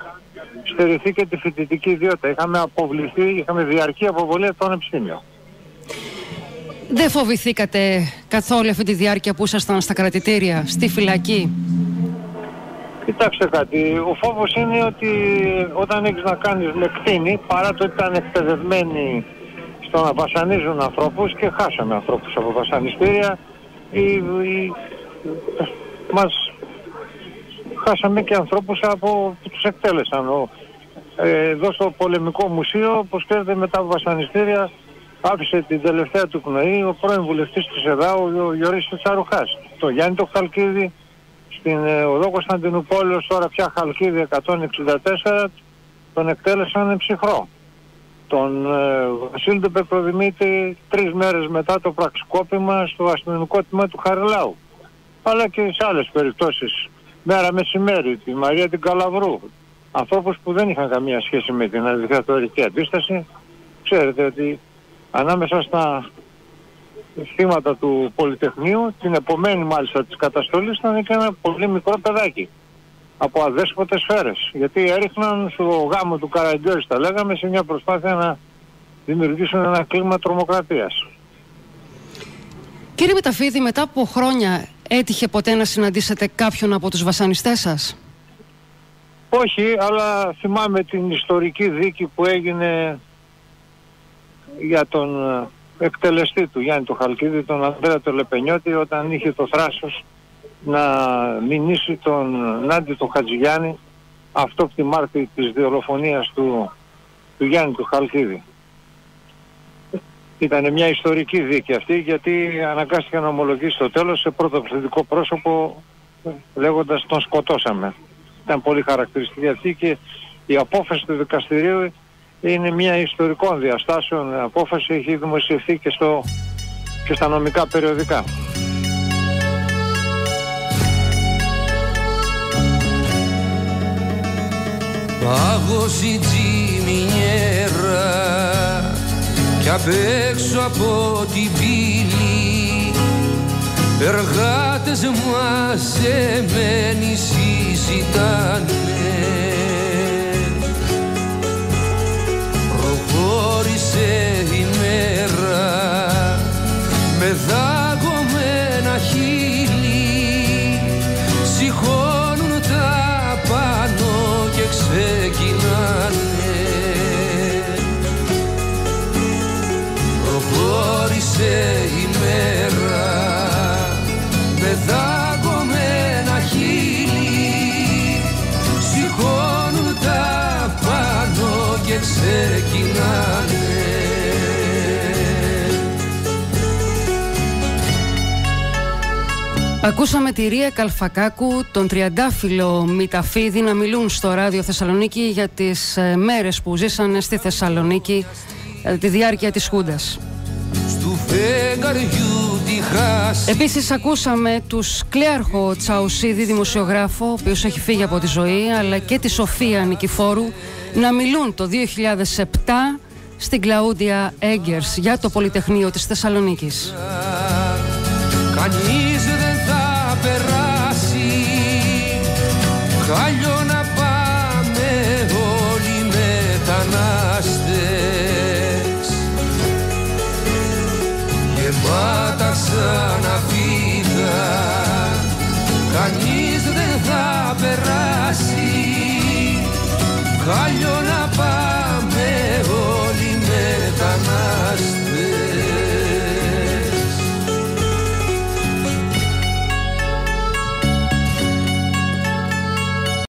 στερηθεί και τη φοιτητική ιδιότητα. Είχαμε αποβληθεί, είχαμε διαρκή αποβολή από το Πανεπιστήμιο. Δεν φοβηθήκατε καθόλου αυτή τη διάρκεια που ήσασταν στα κρατητήρια, στη φυλακή? Κοιτάξτε κάτι, ο φόβος είναι ότι όταν έχεις να κάνεις με κτήνη, παρά το ότι ήταν εκπαιδευμένοι στο να βασανίζουν ανθρώπους, και χάσαμε ανθρώπους από βασανιστήρια, ή, ή, μας χάσαμε και ανθρώπους από, που τους εκτέλεσαν. Ο, ε, εδώ στο Πολεμικό Μουσείο, όπως ξέρετε, μετά από βασανιστήρια, άφησε την τελευταία του πνοή ο πρώην βουλευτής της ΕΔΑ, ο Γιωρίς Τσαρουχάς. Το Γιάννη το Χαλκίδη, στην ε, οδό Κωνσταντινούπολεως, τώρα πια Χαλκίδη εκατόν εξήντα τέσσερα, τον εκτέλεσαν ψυχρό. Τον ε, Βασίλη τον Πεπροδημήτη τρεις μέρες μετά το πραξικόπημα στο αστυνομικό τμήμα του Χαριλάου. Αλλά και σε άλλες περιπτώσεις, μέρα μεσημέρι, τη Μαρία την Καλαβρού. Ανθρώπους που δεν είχαν καμία σχέση με την αντιδικτατορική αντίσταση. Ξέρετε ότι ανάμεσα στα θύματα του Πολυτεχνείου, την επομένη μάλιστα της καταστολής, ήταν και ένα πολύ μικρό παιδάκι από αδέσποτες σφαίρες, γιατί έριχναν στο γάμο του Καραγκιόζη, τα λέγαμε, σε μια προσπάθεια να δημιουργήσουν ένα κλίμα τρομοκρατίας. Κύριε Μηταφίδη, μετά από χρόνια έτυχε ποτέ να συναντήσετε κάποιον από τους βασανιστές σας? Όχι, αλλά θυμάμαι την ιστορική δίκη που έγινε για τον εκτελεστή του Γιάννη του Χαλκίδη, τον Ανδρέα τον Λεπενιώτη, όταν είχε το θράσος να μηνύσει τον Νάντι τον Χατζηγιάννη, αυτόπτη μάρτυρη της δολοφονίας του, του Γιάννη του Χαλκίδη. Ήταν μια ιστορική δίκη αυτή, γιατί αναγκάστηκε να ομολογήσει στο τέλος σε πρώτο πληθυντικό πρόσωπο, λέγοντας τον σκοτώσαμε. Ήταν πολύ χαρακτηριστική αυτή, και η απόφαση του δικαστηρίου είναι μια ιστορικών διαστάσεων απόφαση, έχει δημοσιευθεί και, στο, και στα νομικά περιοδικά. Πάγωσε τζιμινιέρα κι απ' έξω από την πύλη εργάτες μαζεμένοι συζητάνε. Προχώρησε η μέρα με δάγκωμένα χείλη, σηκώνουν τα πάνω και ξεκινάνε. Προχώρησε η μέρα με δάγκωμένα χείλη, σηκώνουν τα πάνω και ξεκινάνε. Ακούσαμε τη Ρία Καλφακάκου, τον τριαντάφυλλο Μηταφίδη, να μιλούν στο Ράδιο Θεσσαλονίκη για τις ε, μέρες που ζήσανε στη Θεσσαλονίκη ε, τη διάρκεια της Χούντας. Επίσης ακούσαμε τους Κλέαρχο Τσαουσίδη, δημοσιογράφο, ο οποίος έχει φύγει από τη ζωή, αλλά και τη Σοφία Νικηφόρου, να μιλούν το δύο χιλιάδες επτά στην Κλαούντια Έγκερς για το Πολυτεχνείο της Θεσσαλονίκης. Κανείς δεν θα περάσει, χάλιο να